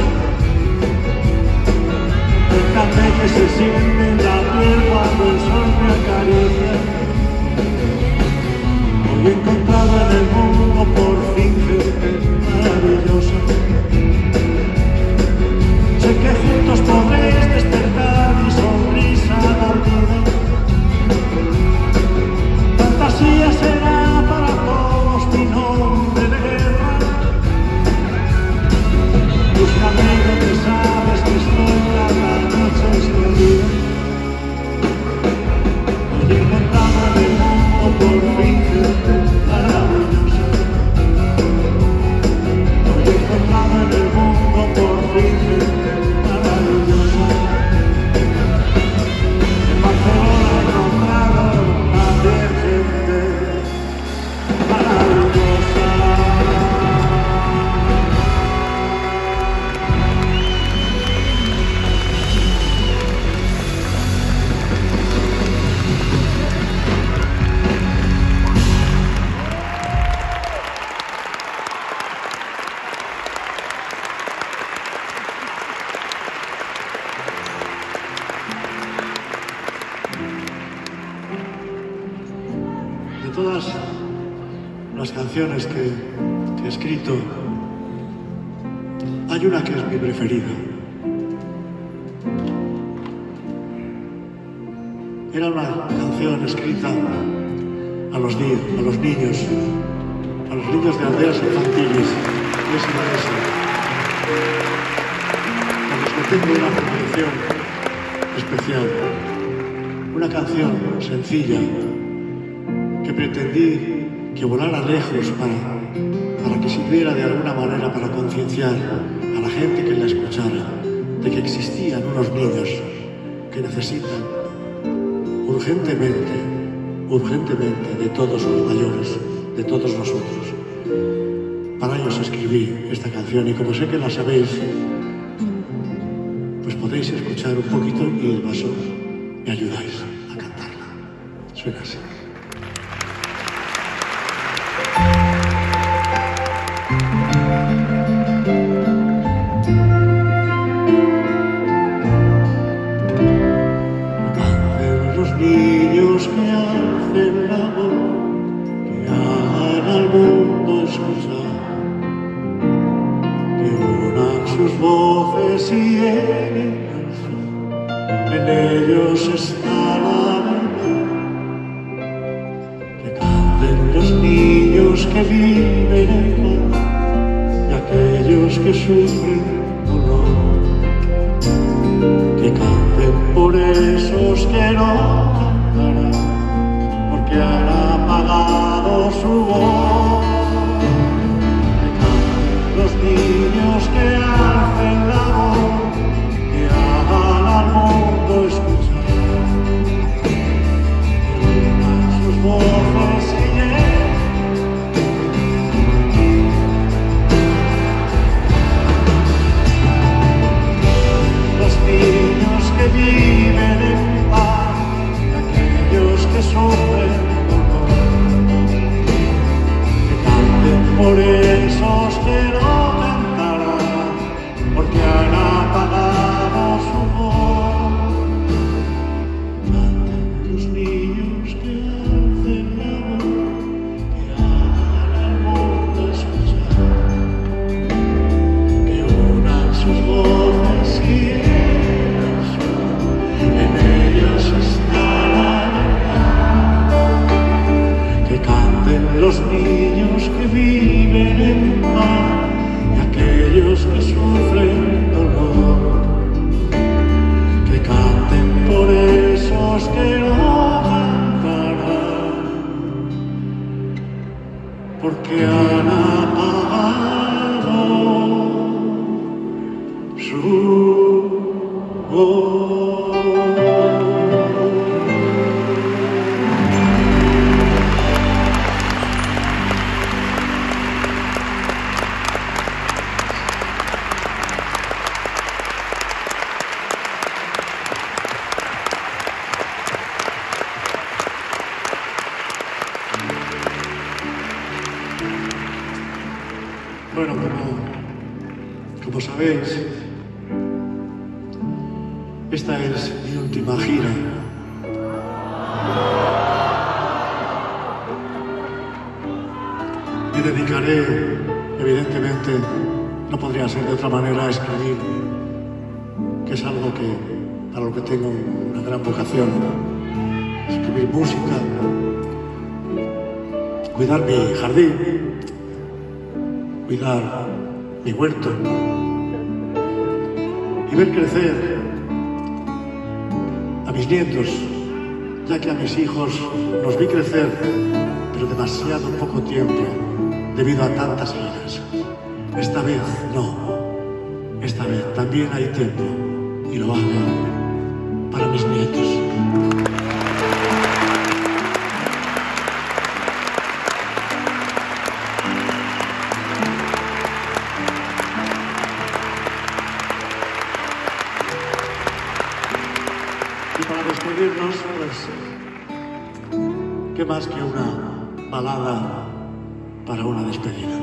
El café que se siente en la piel cuando el sol me acaricia. Hoy he encontrado en el mundo por fin gente maravillosa. Sé que juntos podréis despertar mi sonrisa dormida. Fantasía será para todos mi nombre de guerra. Búscame donde sabes que estoy cada noche escondida. Hoy he encontrado en el mundo por fin gente maravillosa. Hoy he encontrado en el mundo por fin gente maravillosa. En Barcelona he encontrado también gente maravillosa. las canciones que he escrito, hay una que es mi preferida. Era una canción escrita a los niños de aldeas infantiles de esa iglesia, con los que tengo una relación especial. Una canción sencilla que pretendí que volara lejos para que sirviera de alguna manera para concienciar a la gente que la escuchara de que existían unos niños que necesitan urgentemente de todos los mayores, de todos nosotros. Para ellos escribí esta canción y como sé que la sabéis, pues podéis escuchar un poquito y de paso me ayudáis a cantarla. Suena así. Canten los niños que hacen la voz, que hagan al mundo escuchar, que unan sus voces y en ellos está la verdad. Que canten los niños que viven en paz y aquellos que sufren dolor. Que canten por esos que no cantarán, porque han apagado su voz. Que canten los niños que hacen la voz, que hagan al mundo escuchar, que unan sus voces y los niños que viven en paz, aquellos que sufren dolor. Que canten por esos que no cantarán, porque han apagado su voz. Canten los niños que hacen la voz, que hagan al mundo escuchar, que unan sus voces y en ellos está la verdad. Que canten los niños que viven en paz y aquellos que sufren dolor. Que canten por esos que no cantarán, porque han apagado su voz. Bueno, como sabéis, esta es mi última gira. Me dedicaré, evidentemente, no podría ser de otra manera, a escribir, que es algo para lo que tengo una gran vocación. Escribir música, cuidar mi jardín, cuidar mi huerto y ver crecer a mis nietos, ya que a mis hijos los vi crecer, pero demasiado poco tiempo debido a tantas giras. Esta vez no, esta vez también hay tiempo y lo hago para mis nietos. Y para despedirnos, pues, ¿qué más que una balada para una despedida?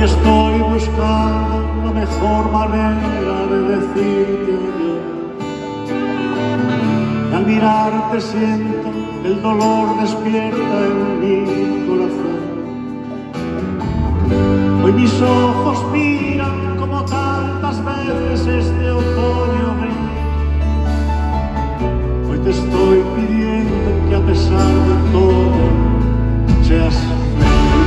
estoy buscando la mejor manera de decirte adiós. Y al mirarte siento el dolor despierta en mi corazón. Hoy mis ojos miran como tantas veces este otoño gris. Hoy te estoy pidiendo que a pesar de todo seas feliz.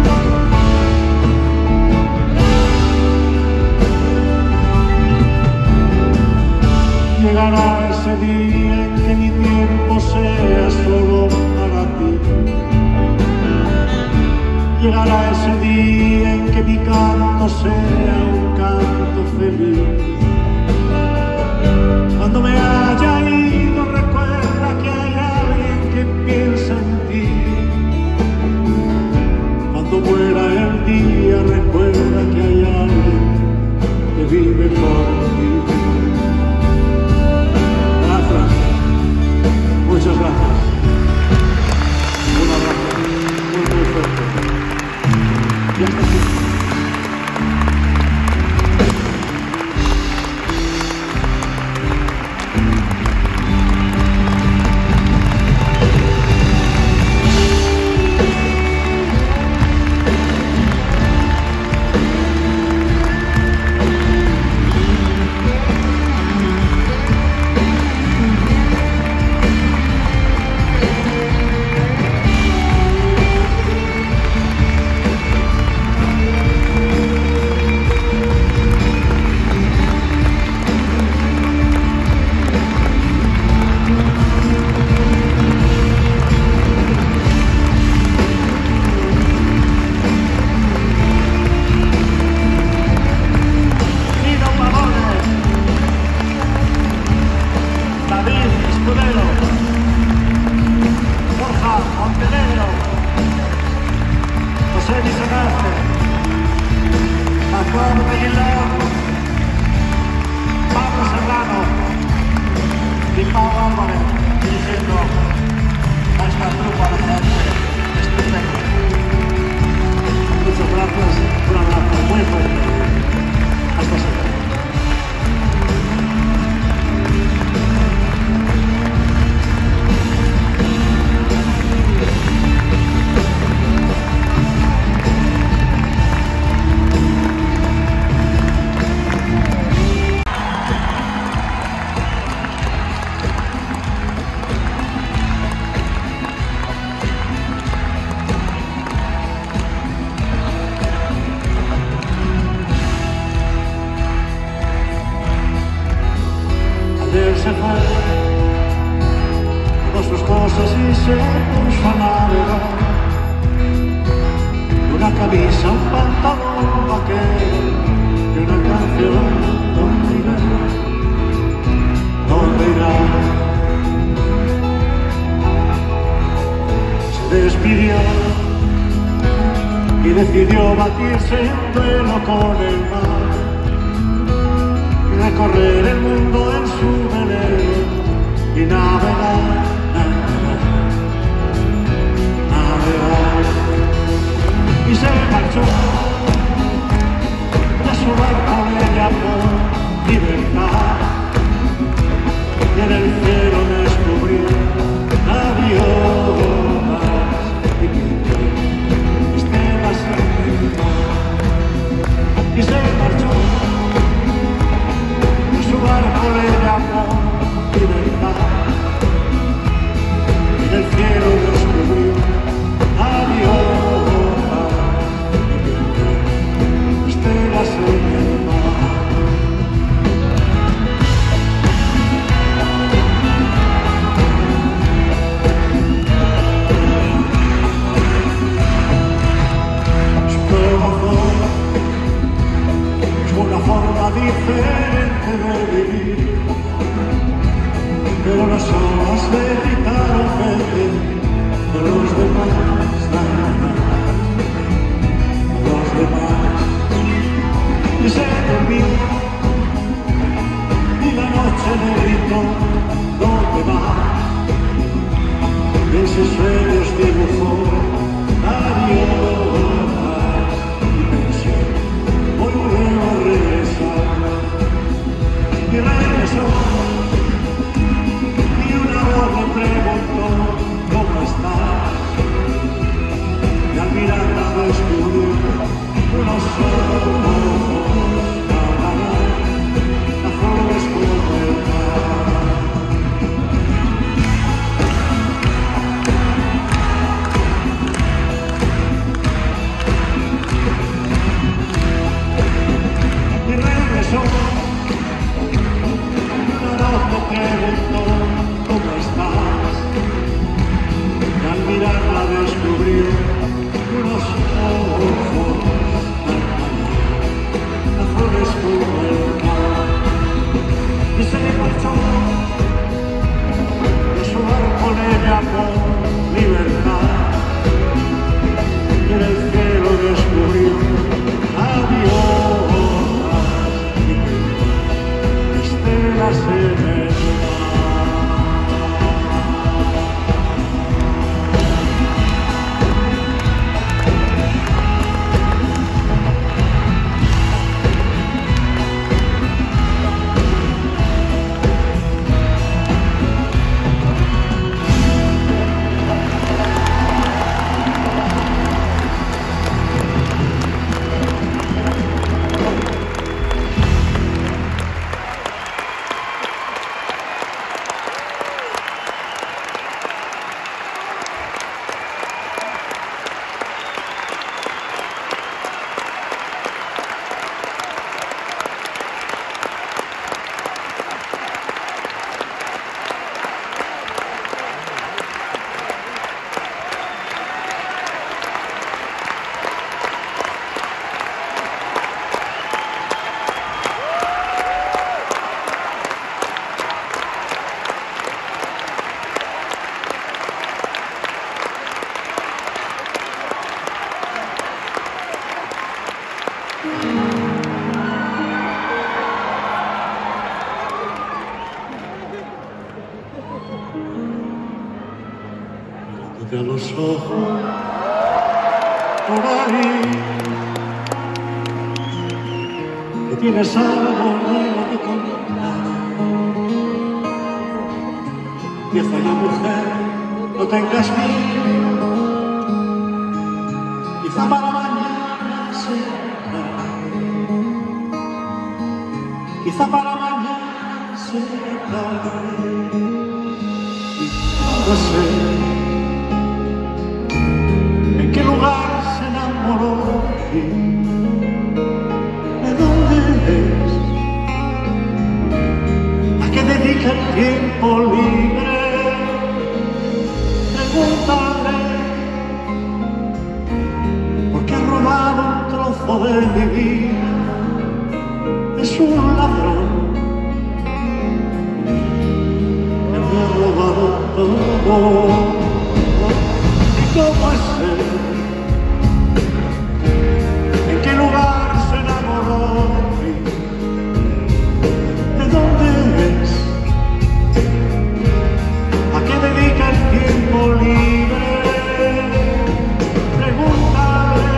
Llegará ese día en que mi tiempo sea solo para ti. Llegará ese día en que mi canto sea un canto feliz. Cuando me haya ido, recuerda que hay alguien que piensa en ti. Cuando muera el día, recuerda que hay alguien que vive por ti. Gracias. Muchas gracias. Un abrazo muy, muy fuerte. Y hasta aquí. Se fue con sus cosas y se puso a navegar. Una camisa, un pantalón vaquero y una canción. ¿Dónde irá? Se despidió y decidió batirse en duelo con el mar. Recorrer el mundo en su velero y navegar, navegar. Y se marchó y a su barco le llamó libertad. Y en el cielo descubrió gaviotas y pintó estelas y se marchó. Su barco le llamó libertad Mirándote a los ojos, por ahí, que tienes algo nuevo que contar. Empieza ya, mujer, no tengas miedo, quizá para mañana será, quizá para mañana será. Y no sé en qué lugar se enamoró de ti, de dónde es, a qué dedica el tiempo libre. Pregúntale, porque ha robado un trozo de mi vida. Es un ladrón que me ha robado todo. ¿Y cómo es él? ¿En qué lugar se enamoró de ti? ¿De dónde es? ¿A qué dedica el tiempo libre? Pregúntale,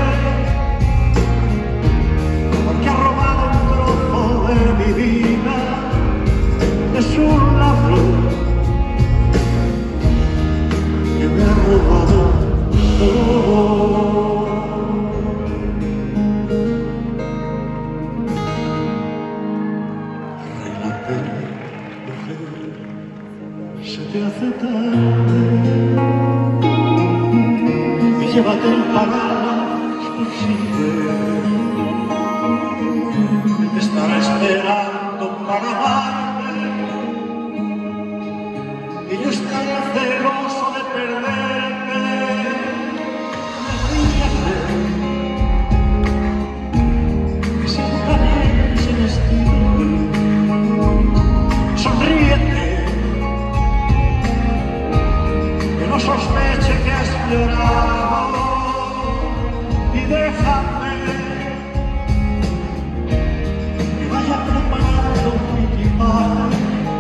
porque ha robado un trozo de mi vida. Es un ladrón que me ha robado todo. Arréglate, mujer, se te hace tarde, y llévate el paraguas posible, que te estará esperando para amarte, y yo estaré celoso de perderte. Ríete, que siempre vienes en estilo, sonríete, no sospeche que has llorado, y déjame que vaya preparando mi equipaje.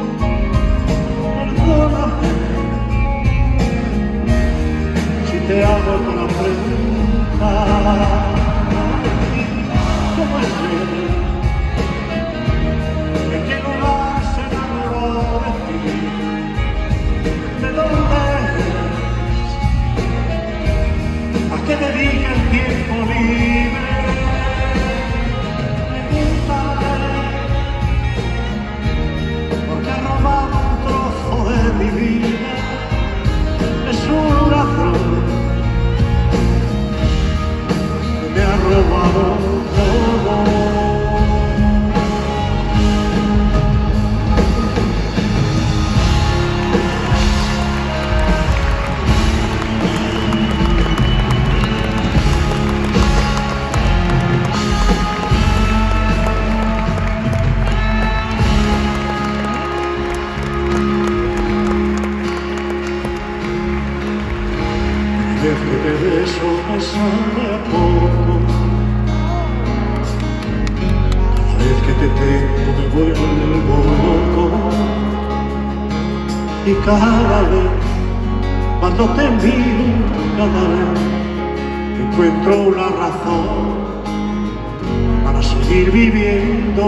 Perdóname si te hago otra pregunta. ¿Cómo es él? ¿En qué lugar se enamoró de ti? ¿De dónde? ¿A qué dedica el tiempo libre? Pregúntale, porque ha robado un trozo de mi vida. Es un ladrón que me ha robado todo. Desde que de eso me sale a poco, cada vez que te tengo me vuelvo loco, y cada vez cuando te miro, cada vez encuentro una razón para seguir viviendo,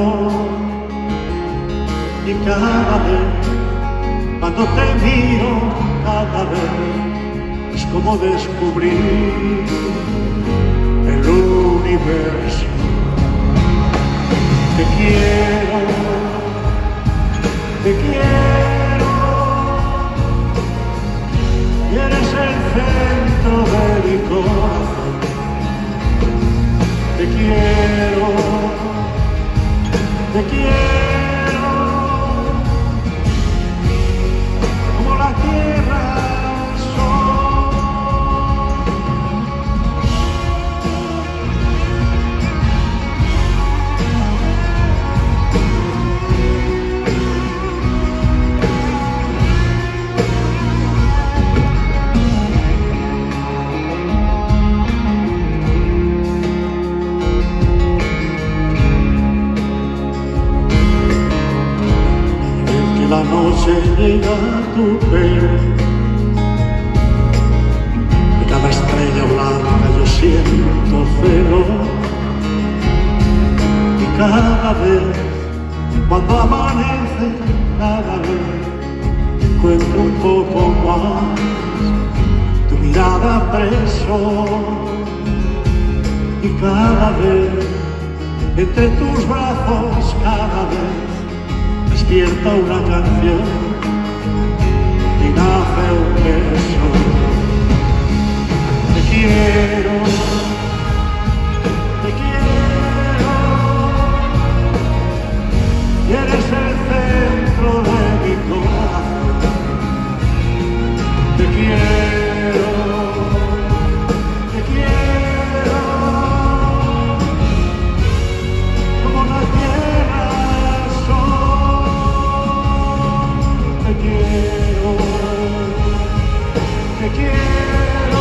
y cada vez cuando te miro, cada vez es como descubrir el universo. Te quiero, te quiero, y eres el centro de mi corazón. Te quiero, te quiero, como la tierra. tu pelo. De cada estrella blanca yo siento celo. Y cada vez, cuando amanece, cada vez encuentro un poco más tu mirada preso. Y cada vez, entre tus brazos, cada vez despierta una canción y nace un beso. Te quiero, te quiero, y eres el centro de mi corazón. Te quiero, te quiero, como la tierra al sol. Te quiero, te quiero,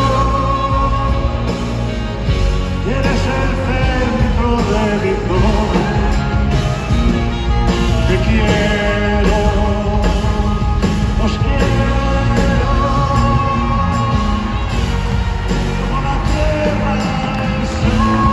y eres el centro de mi corazón. Te quiero, os quiero, como la tierra al sol.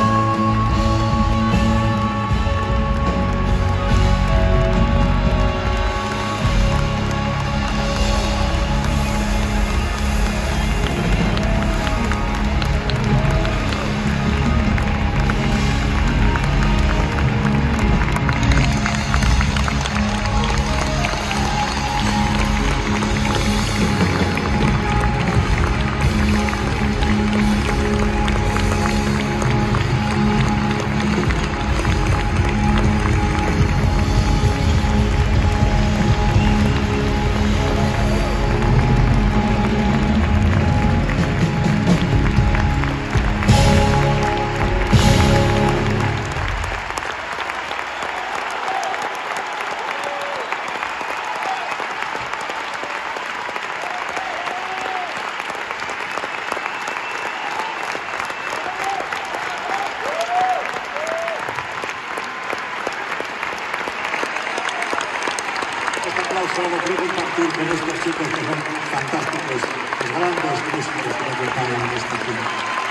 Este aplauso lo quiero compartir con estos chicos que son fantásticos, los grandes músicos que nos preparan en esta cena.